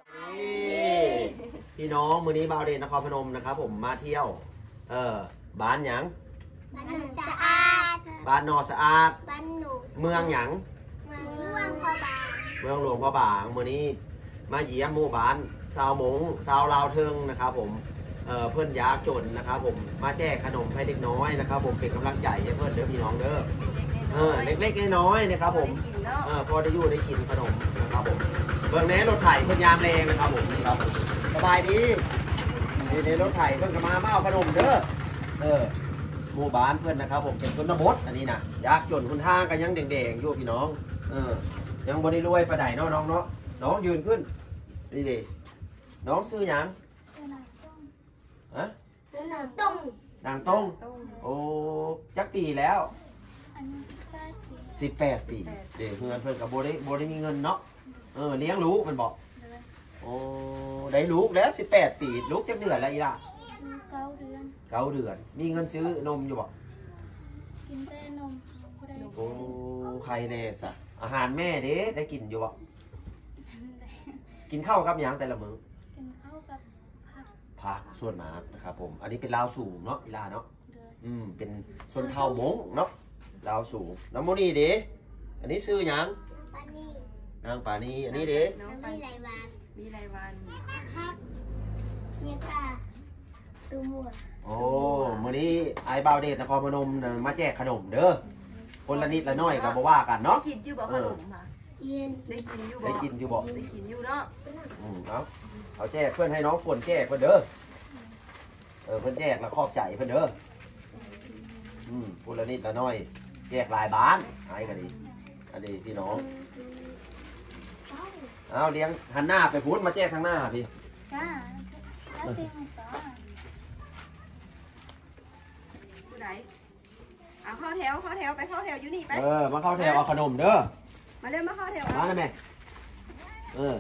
พี่น้องมื้อนี้บ่าวเดชนครพนมนะครับผมมาเที่ยวเออบ้านหยังบ้านหนูสะอาดบ้านนอสะอาดบ้านหนูเมืองหยังเมืองร่วงพอบางเมืองหลวงพระบางมื้อนี้มาเยี่ยมหมู่บ้านชาวมงชาวลาวเทิงนะครับผมเอ่อเพื่อนยากจนนะครับผมมาแจกขนมให้เด็กน้อยนะครับผมเป็นกำลังใจให้เพื่อนเด้อพี่น้องเด้อเออเล็กๆน้อยๆนะครับผมเออพอได้อยู่ได้กินขนมนะครับผมเบื้องแหนรถไถเพื่อนยามแรงนะครับผมนี่ครับสบายดีนี่ในรถไถเพื่อนก็มามาเอาขนมเด้อเออหมู่บ้านเพื่อนนะครับผมเป็นชนบทอันนี้นะยากจนคุณทางกันยังแดงๆอยู่พี่น้องเออยังบ่ได้รวยปานใดเนาะน้องเนาะน้องยืนขึ้นนี่ดิน้องซื้อหยังฮะเมืองหนูต้งนางต้งโอ้จักปีแล้วสิบแปดปีเด็กเงินเพิ่นกับโบได้โบได้มีเงินเนาะเออเลี้ยงลูกมันบอกโอ้ได้ลูกแล้วสิบแปดปีลูกจักเดือนแล้วอีล่ะเก้าเดือนเก้าเดือนมีเงินซื้อนมอยู่บ่กินแต่นมบ่ได้โอ้ใครแน่สะอาหารแม่เด้ได้กินอยู่บ่กินข้าวกับหยังแต่ละมื้อกินข้าวกับผักผักส่วนมากนะครับผมอันนี้เป็นลาวสูงเนาะอีล่าเนาะเดือนอืมเป็นชนเผ่ามงเนาะลาวสูงน้ำมูนี่เด้อันนี้ซื้อหยังปานี่นางปานีอันนี้เด้น้ำมีหลายวันมีรายวันฮักเนี่ยค่ะตูมัวโอ้มื้อนี้ไอ้บ่าวเดชนครพนมน่ะมาแจกขนมเด้อคนละนิดละน้อยก็บ่ว่ากันเนาะกินอยู่บ่ขนมค่ะเย็นได้กินอยู่บ่ได้กินอยู่บ่ได้กินอยู่เนาะอืมเอาเอาแจกเพื่อนให้น้องฝนแจกเพิ่นเด้อเออเพิ่นแจกแล้วขอบใจเพิ่นเด้ออืมคนละนิดละน้อยแจกหลายบ้านไอ้ก็ดีอันนี้พี่น้องเอาเลี้ยงหันหน้าไปพูดมาแจกทางหน้าพี่จ้าแล้วเตียงต่อผู้ใดเอาเข้าแถวเข้าแถวไปเข้าแถวอยู่นี่ไปเออมาเข้าแถวเอาขนมเด้อมาเร็วมาเข้าแถวมาได้ไหมเออ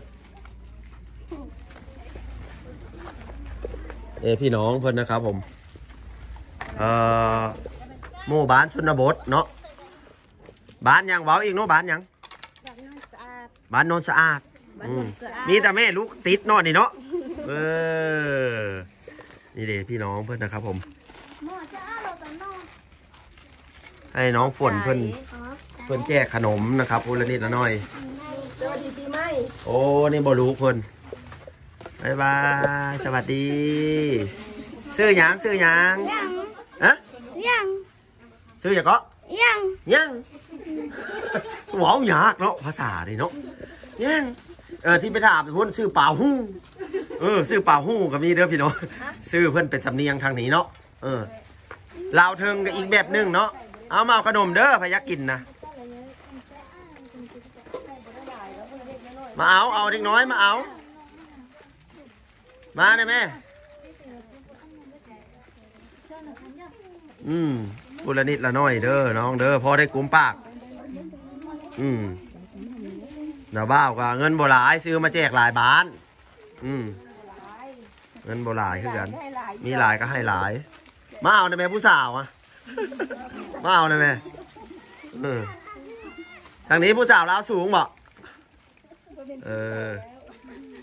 เอพี่น้องเพิ่นนะครับผมเอ่อหมู่บ้านชนบทเนาะบ้านหยังเว้าอีกเนาะบ้านหยังแบบน้ำสะอาดบ้านโนนสะอาดอืมมีแต่แม่ลูกติดเนาะนี่เนาะเออนี่เด็พี่น้องเพิ่นนะครับผมหม้อจะอ้าเรากันเนาะให้น้องฝนเพิ่นเพิ่นแจกขนมนะครับพูละนิดละหน่อยสวัสดีปีใหม่โอ้นี่บ่รู้เพิ่นบายบายสวัสดีซื้อหยังซื้อหยังยังอะยังซื้อหยังก็ยังยังว้าวยากเนาะภาษานี่เนาะยังเออที่ไปถามเพิ่นซื้อเปล่าหู้เออซื้อเปล่าหู้ก็มีเด้อพี่น้องซื้อเพิ่นเป็นสำเนียงทางนี้เนาะเออลาวเทิงก็อีกแบบหนึงเนาะเอามาเอาขนมเด้อพยักกินนะมาเอาเอาเด็กน้อยมาเอามาได้ไหมอืมปุละนิดละน้อยเด้อน้องเด้อพอได้กุมปากอืมเดี๋ยวบ้าวก็เงินโบหลายซื้อมาแจกหลายบ้าน อืมเงินโบหลายคือกัน มีหลายก็ให้หลาย มาเอาได้ไหมผู้สาวอะมาเอาได้ไหมเออทางนี้ผู้สาวลาวสูงบ่เออ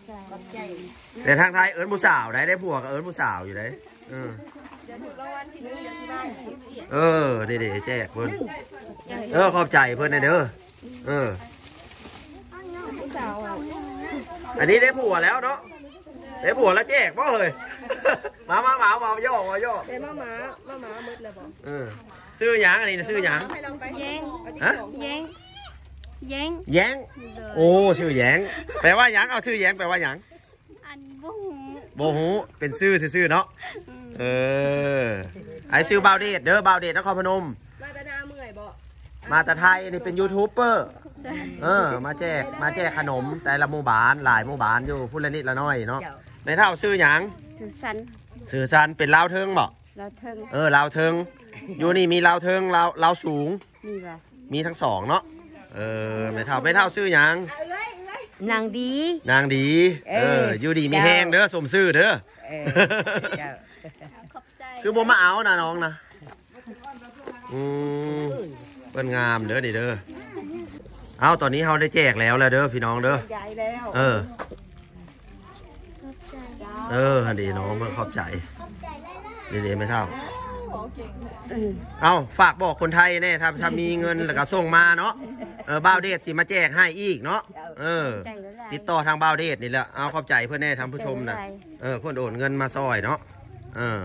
แต่ทางไทยเอิญผู้สาวได้ได้ผัวกับเอิญผู้สาวอยู่ได้เออเดี๋ยวถูกรางวัลที่หนึ่งเดี๋ยวที่บ้านอีกเออเด็ดๆแจกเพิ่นเออขอบใจเพิ่นนะเด้อเออผู้สาวอ่ะอันนี้ได้ผัวแล้วเนาะได้ผัวแล้วแจกป่ะเฮ้ย มามามามาย่อมาย่อแต่มาหมามาหมามืดเลยบอกเออซื้อหยังอันนี้ซื้อหยังให้ลองไปแย้งฮะแย้งแย้งแย้งโอ้ชื่อแย้งแปลว่าหยังเอาชื่อแย้งแปลว่าหยังอันบุ้งโบหูเป็นซื่อซื่อๆเนาะเออไอซื้อบาวเดชเด้อบาวเดชนครพนมมาตานาเมื่อยบอกมาแต่ไทยนี่เป็นยูทูบเบอร์เออมาแจกมาแจกขนมแต่ละหมู่บ้านหลายหมู่บ้านอยู่พูดละนิดละน้อยเนาะในเท่าซื้อหยังสุสันสื่อซันเป็นลาวเทิงบ่เราเทิงเออลาวเทิงอยู่นี่มีลาวเทิงลาวลาวสูงนี่ว่ามีทั้งสองเนาะเออไม่เท่าไม่เท่าซื้อหยังนางดีนางดีเอเออออยู่ดีมีแห้งเด้อสมซื่อเด้อเออเจ้าขอบใจคือบ่มาเอานะน้องนะอืมเปิ้นงามเด้อดิเด้อเอาตอนนี้เราได้แจกแล้วแล้วเด้อพี่น้องเด้อใหญ่แล้วเออขอบใจเออฮันดีน้องเพิ่นขอบใจดีๆไม่เท่า เอาฝากบอกคนไทยแน่ถ้าถ้ามีเงินแล้วก็ส่งมาเนาะเออบ้าวเดชสิมาแจกให้อีกเนาะเออใจละลายติดต่อทางบ้าวเดชนี่แหละเอาขอบใจเพื่อนแน่ทางผู้ชมนะเออเพื่อนโอนเงินมาซอยเนาะเออ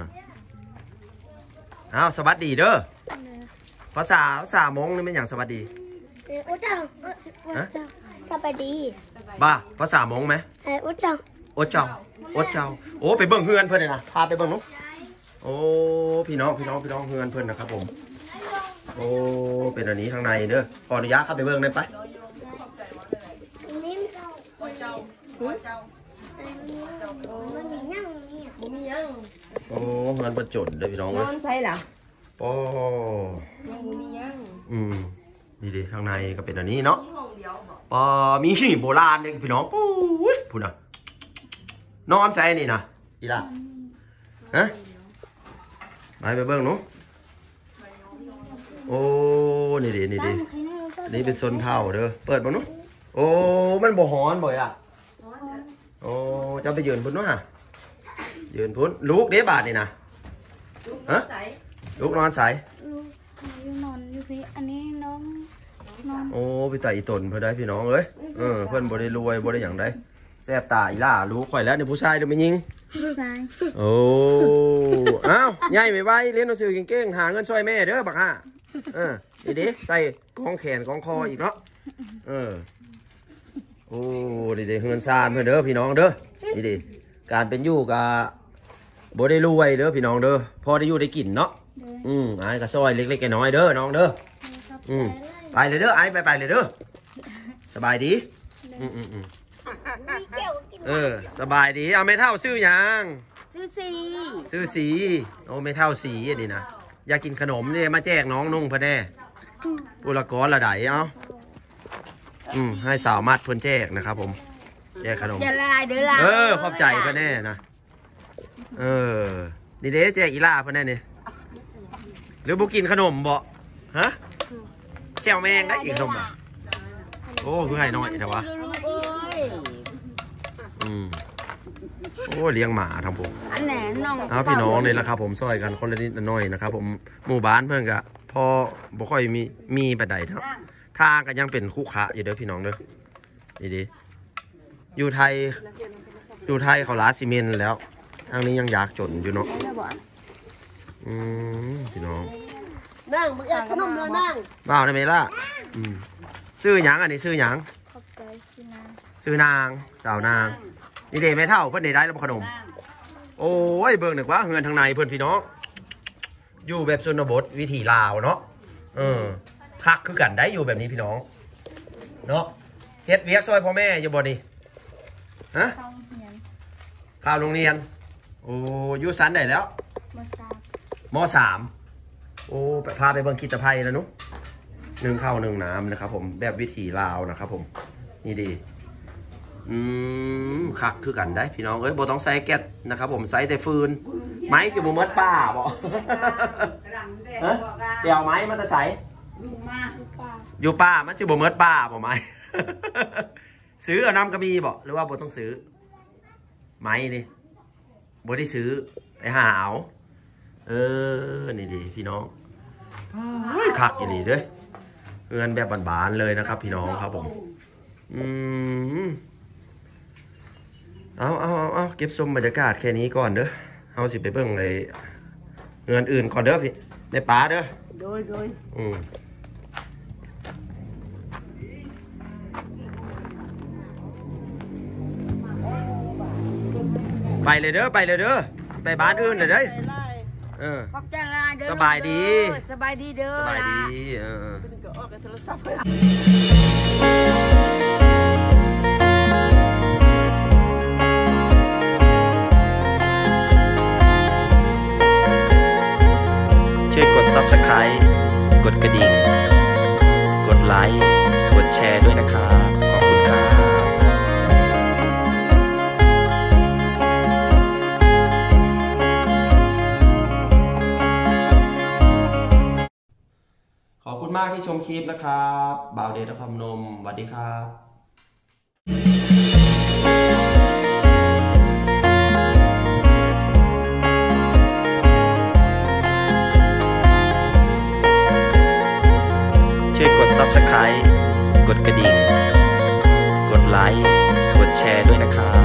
เอาสวัสดีเด้อภาษาภาษามงนี่เป็นอย่างสวัสดีเอออุจเจ้าเอออุจเจ้าสบายดีบ้าภาษามงไหมเอออุจเจ้าโอเจ้าโอเจ้าโอ้ไปเบิ่งเฮือนเพื่อนเลยนะพาไปเบิ่งเนุ๊โอ้พี่น้องพี่น้องพี่น้องเฮือนเพื่อนนะครับผมโอ้เป็นอันนี้ข้างในเด้อขออนุญาตเข้าไปเบิ่งได้ไปนิ่มเจ้าอุจเจ้าอุจเจ้ามันมีนั่งเนี่ยบ่มียังโอ้เฮือนเพิ่นจดเด้อพี่น้องนเอ้อย นใส่หรอโอ้ยังบ่มียังอืมนี่ดิข้างในก็เป็นอันนี้เนาะมีห้องเดียวบอกปอมีหินโบราณเลยพี่น้องปุ้ยพูดนะนอนใส่นี่นะอีล่ะฮะไปไปเบิ่งหนูโอ้นี่ดินี่ดินี่เป็นโซนเผาเด้อเปิดบ่หนูโอ้มันบ่ฮ้อนบ่อยอ่ะโอ้จะไปยืนพุ่นวะยืนพุ่นลูกเด้บาทนี่นะฮะใส่ลูกนอนใส่ลูกอยู่นอนอยู่พี่อันนี้น้องนอนโอ้พี่ตาอีตนเพื่อได้พี่น้องเอ้ยเออเพื่อนบ่ได้รวยบ่ได้อย่างใดแซ่บตาอีล่ารู้ข่อยแล้วนี่ผู้ชายเดี๋ยวไม่ยิงซ้ายโอ้อ้าวใหญ่ไม่ไหวเรียนหนังสือเก่งๆหาเงินช่วยแม่เด้อบักห่าเออดีดิใส่กองแขนกองคออีกเนาะเออโอ้ดีดิเงินซานเพื่อนเด้อพี่น้องเด้อดีดิการเป็นอยู่กับบ่ได้รวยเด้อพี่น้องเด้อพอได้อยู่ได้กินเนาะอืมไอ้ก็ซอยเล็กๆน้อยๆเด้อน้องเด้ออืมไปเลยเด้อไอ้ไปไปเลยเด้อสบายดีอืมอืมอืมเออสบายดีเอาไม่เท่าซื้อยังซื้อสีซื้อสีโอ้ไม่เท่าสีอ่ะดินะอยากกินขนมนี่มาแจกน้องนุ่งพะแน่อุลกรละไดเอ้าอืมให้สาวมัดเพิ่นแจกนะครับผมแจกขนมอย่าละลายเด้อละเออขอบใจพะแน่นะเออนี่เด้แจกอีล่าพะแน่เนี่ยหรือบุกินขนมบ่ฮะแก้วแมงได้อีกขนมอ่ะโอ้คือให้น้อยแต่วะเอ้ยอืมโอ้เลี้ยงหมาทำผมอันไหนน้องเอาพี่น้องนี่แหละครับผมซอยกันคนละนิดละหน้อยนะครับผมหมู่บ้านเพื่อนกะพอบ่ค่อยมีมีปัจจัยเนาะทางก็ยังเป็นคู่ค้าอยู่เด้อพี่น้องเด้อดีดีอยู่ไทยอยู่ไทยเขาลาซีเมนต์แล้วทางนี้ยังอยากจนอยู่เนาะอืมพี่น้องนั่งมึงอยากขนมเลยนั่งบ้าวได้ไหมล่ะอืมซื้อหยังอันนี้ซื้อหยังขอบใจสินะซื้อนางสาวนางนี่เด้ไม่เท่าเพื่อนได้ได้แล้วบ่ขนมโอ้ยเบิ่งหนึ่งว่าเฮือนทางในเพื่อนพี่น้องอยู่แบบชนบทวิถีลาวเนาะเออคักคือกันได้อยู่แบบนี้พี่น้องเนาะเฮ็ดเวียกซอยพ่อแม่อยู่บ่นี่ฮะเข้าเหียนข้าวโรงเรียนโอ้อยู่สันได้แล้วมาซามมสามโอ้พาไปเบิ่งคิดตะไพนะนุ๊กหนึ่งข้าวหนึ่งน้ำนะครับผมแบบวิถีลาวนะครับผมนี่ดีอืมคักคือกันได้พี่น้องเอ้ยบ่ต้องใส่แก๊สนะครับผมใส่แต่ฟืนไม้สิบ่หมดป้าบ่ ฮะเดี๋ยวไม้มันจะใส่ลูกป้าอยู่ป้ามันสิบ่หมดป้าบ่ไม้ ซื้อเอาน้ำกระมีบ่หรือว่าบ่ต้องซื้อไม้นี่บ่ได้ซื้อไปหาเอาเออนี่ดีพี่น้องเฮ้ยคักอย่างนี้เด้อเงินแบบบานๆเลยนะครับพี่น้องครับผมอืมเอาเอาเอาเอาเก็บชมบรรยากาศแค่นี้ก่อนเด้อเอาสิไปเบิ่งไอ้เงินอื่นก่อนเด้อพี่แม่ป๋าเด้อโดยโดยอืมไปเลยเด้อไปเลยเด้อไปบ้านอื่นเลยเด้อเออขอบใจลาเด้อสบายดีสบายดีเด้อสบายดีเออช่วยกด ซับสไครบ์ กดกระดิ่ง กดไลค์ กดแชร์ด้วยนะครับ ขอบคุณครับ ขอบคุณมากที่ชมคลิปนะครับบ่าวเดชนครพนมสวัสดีครับ ช่วยกด ซับสไครบ์ กดกระดิ่ง กดไลค์ กดแชร์ด้วยนะครับ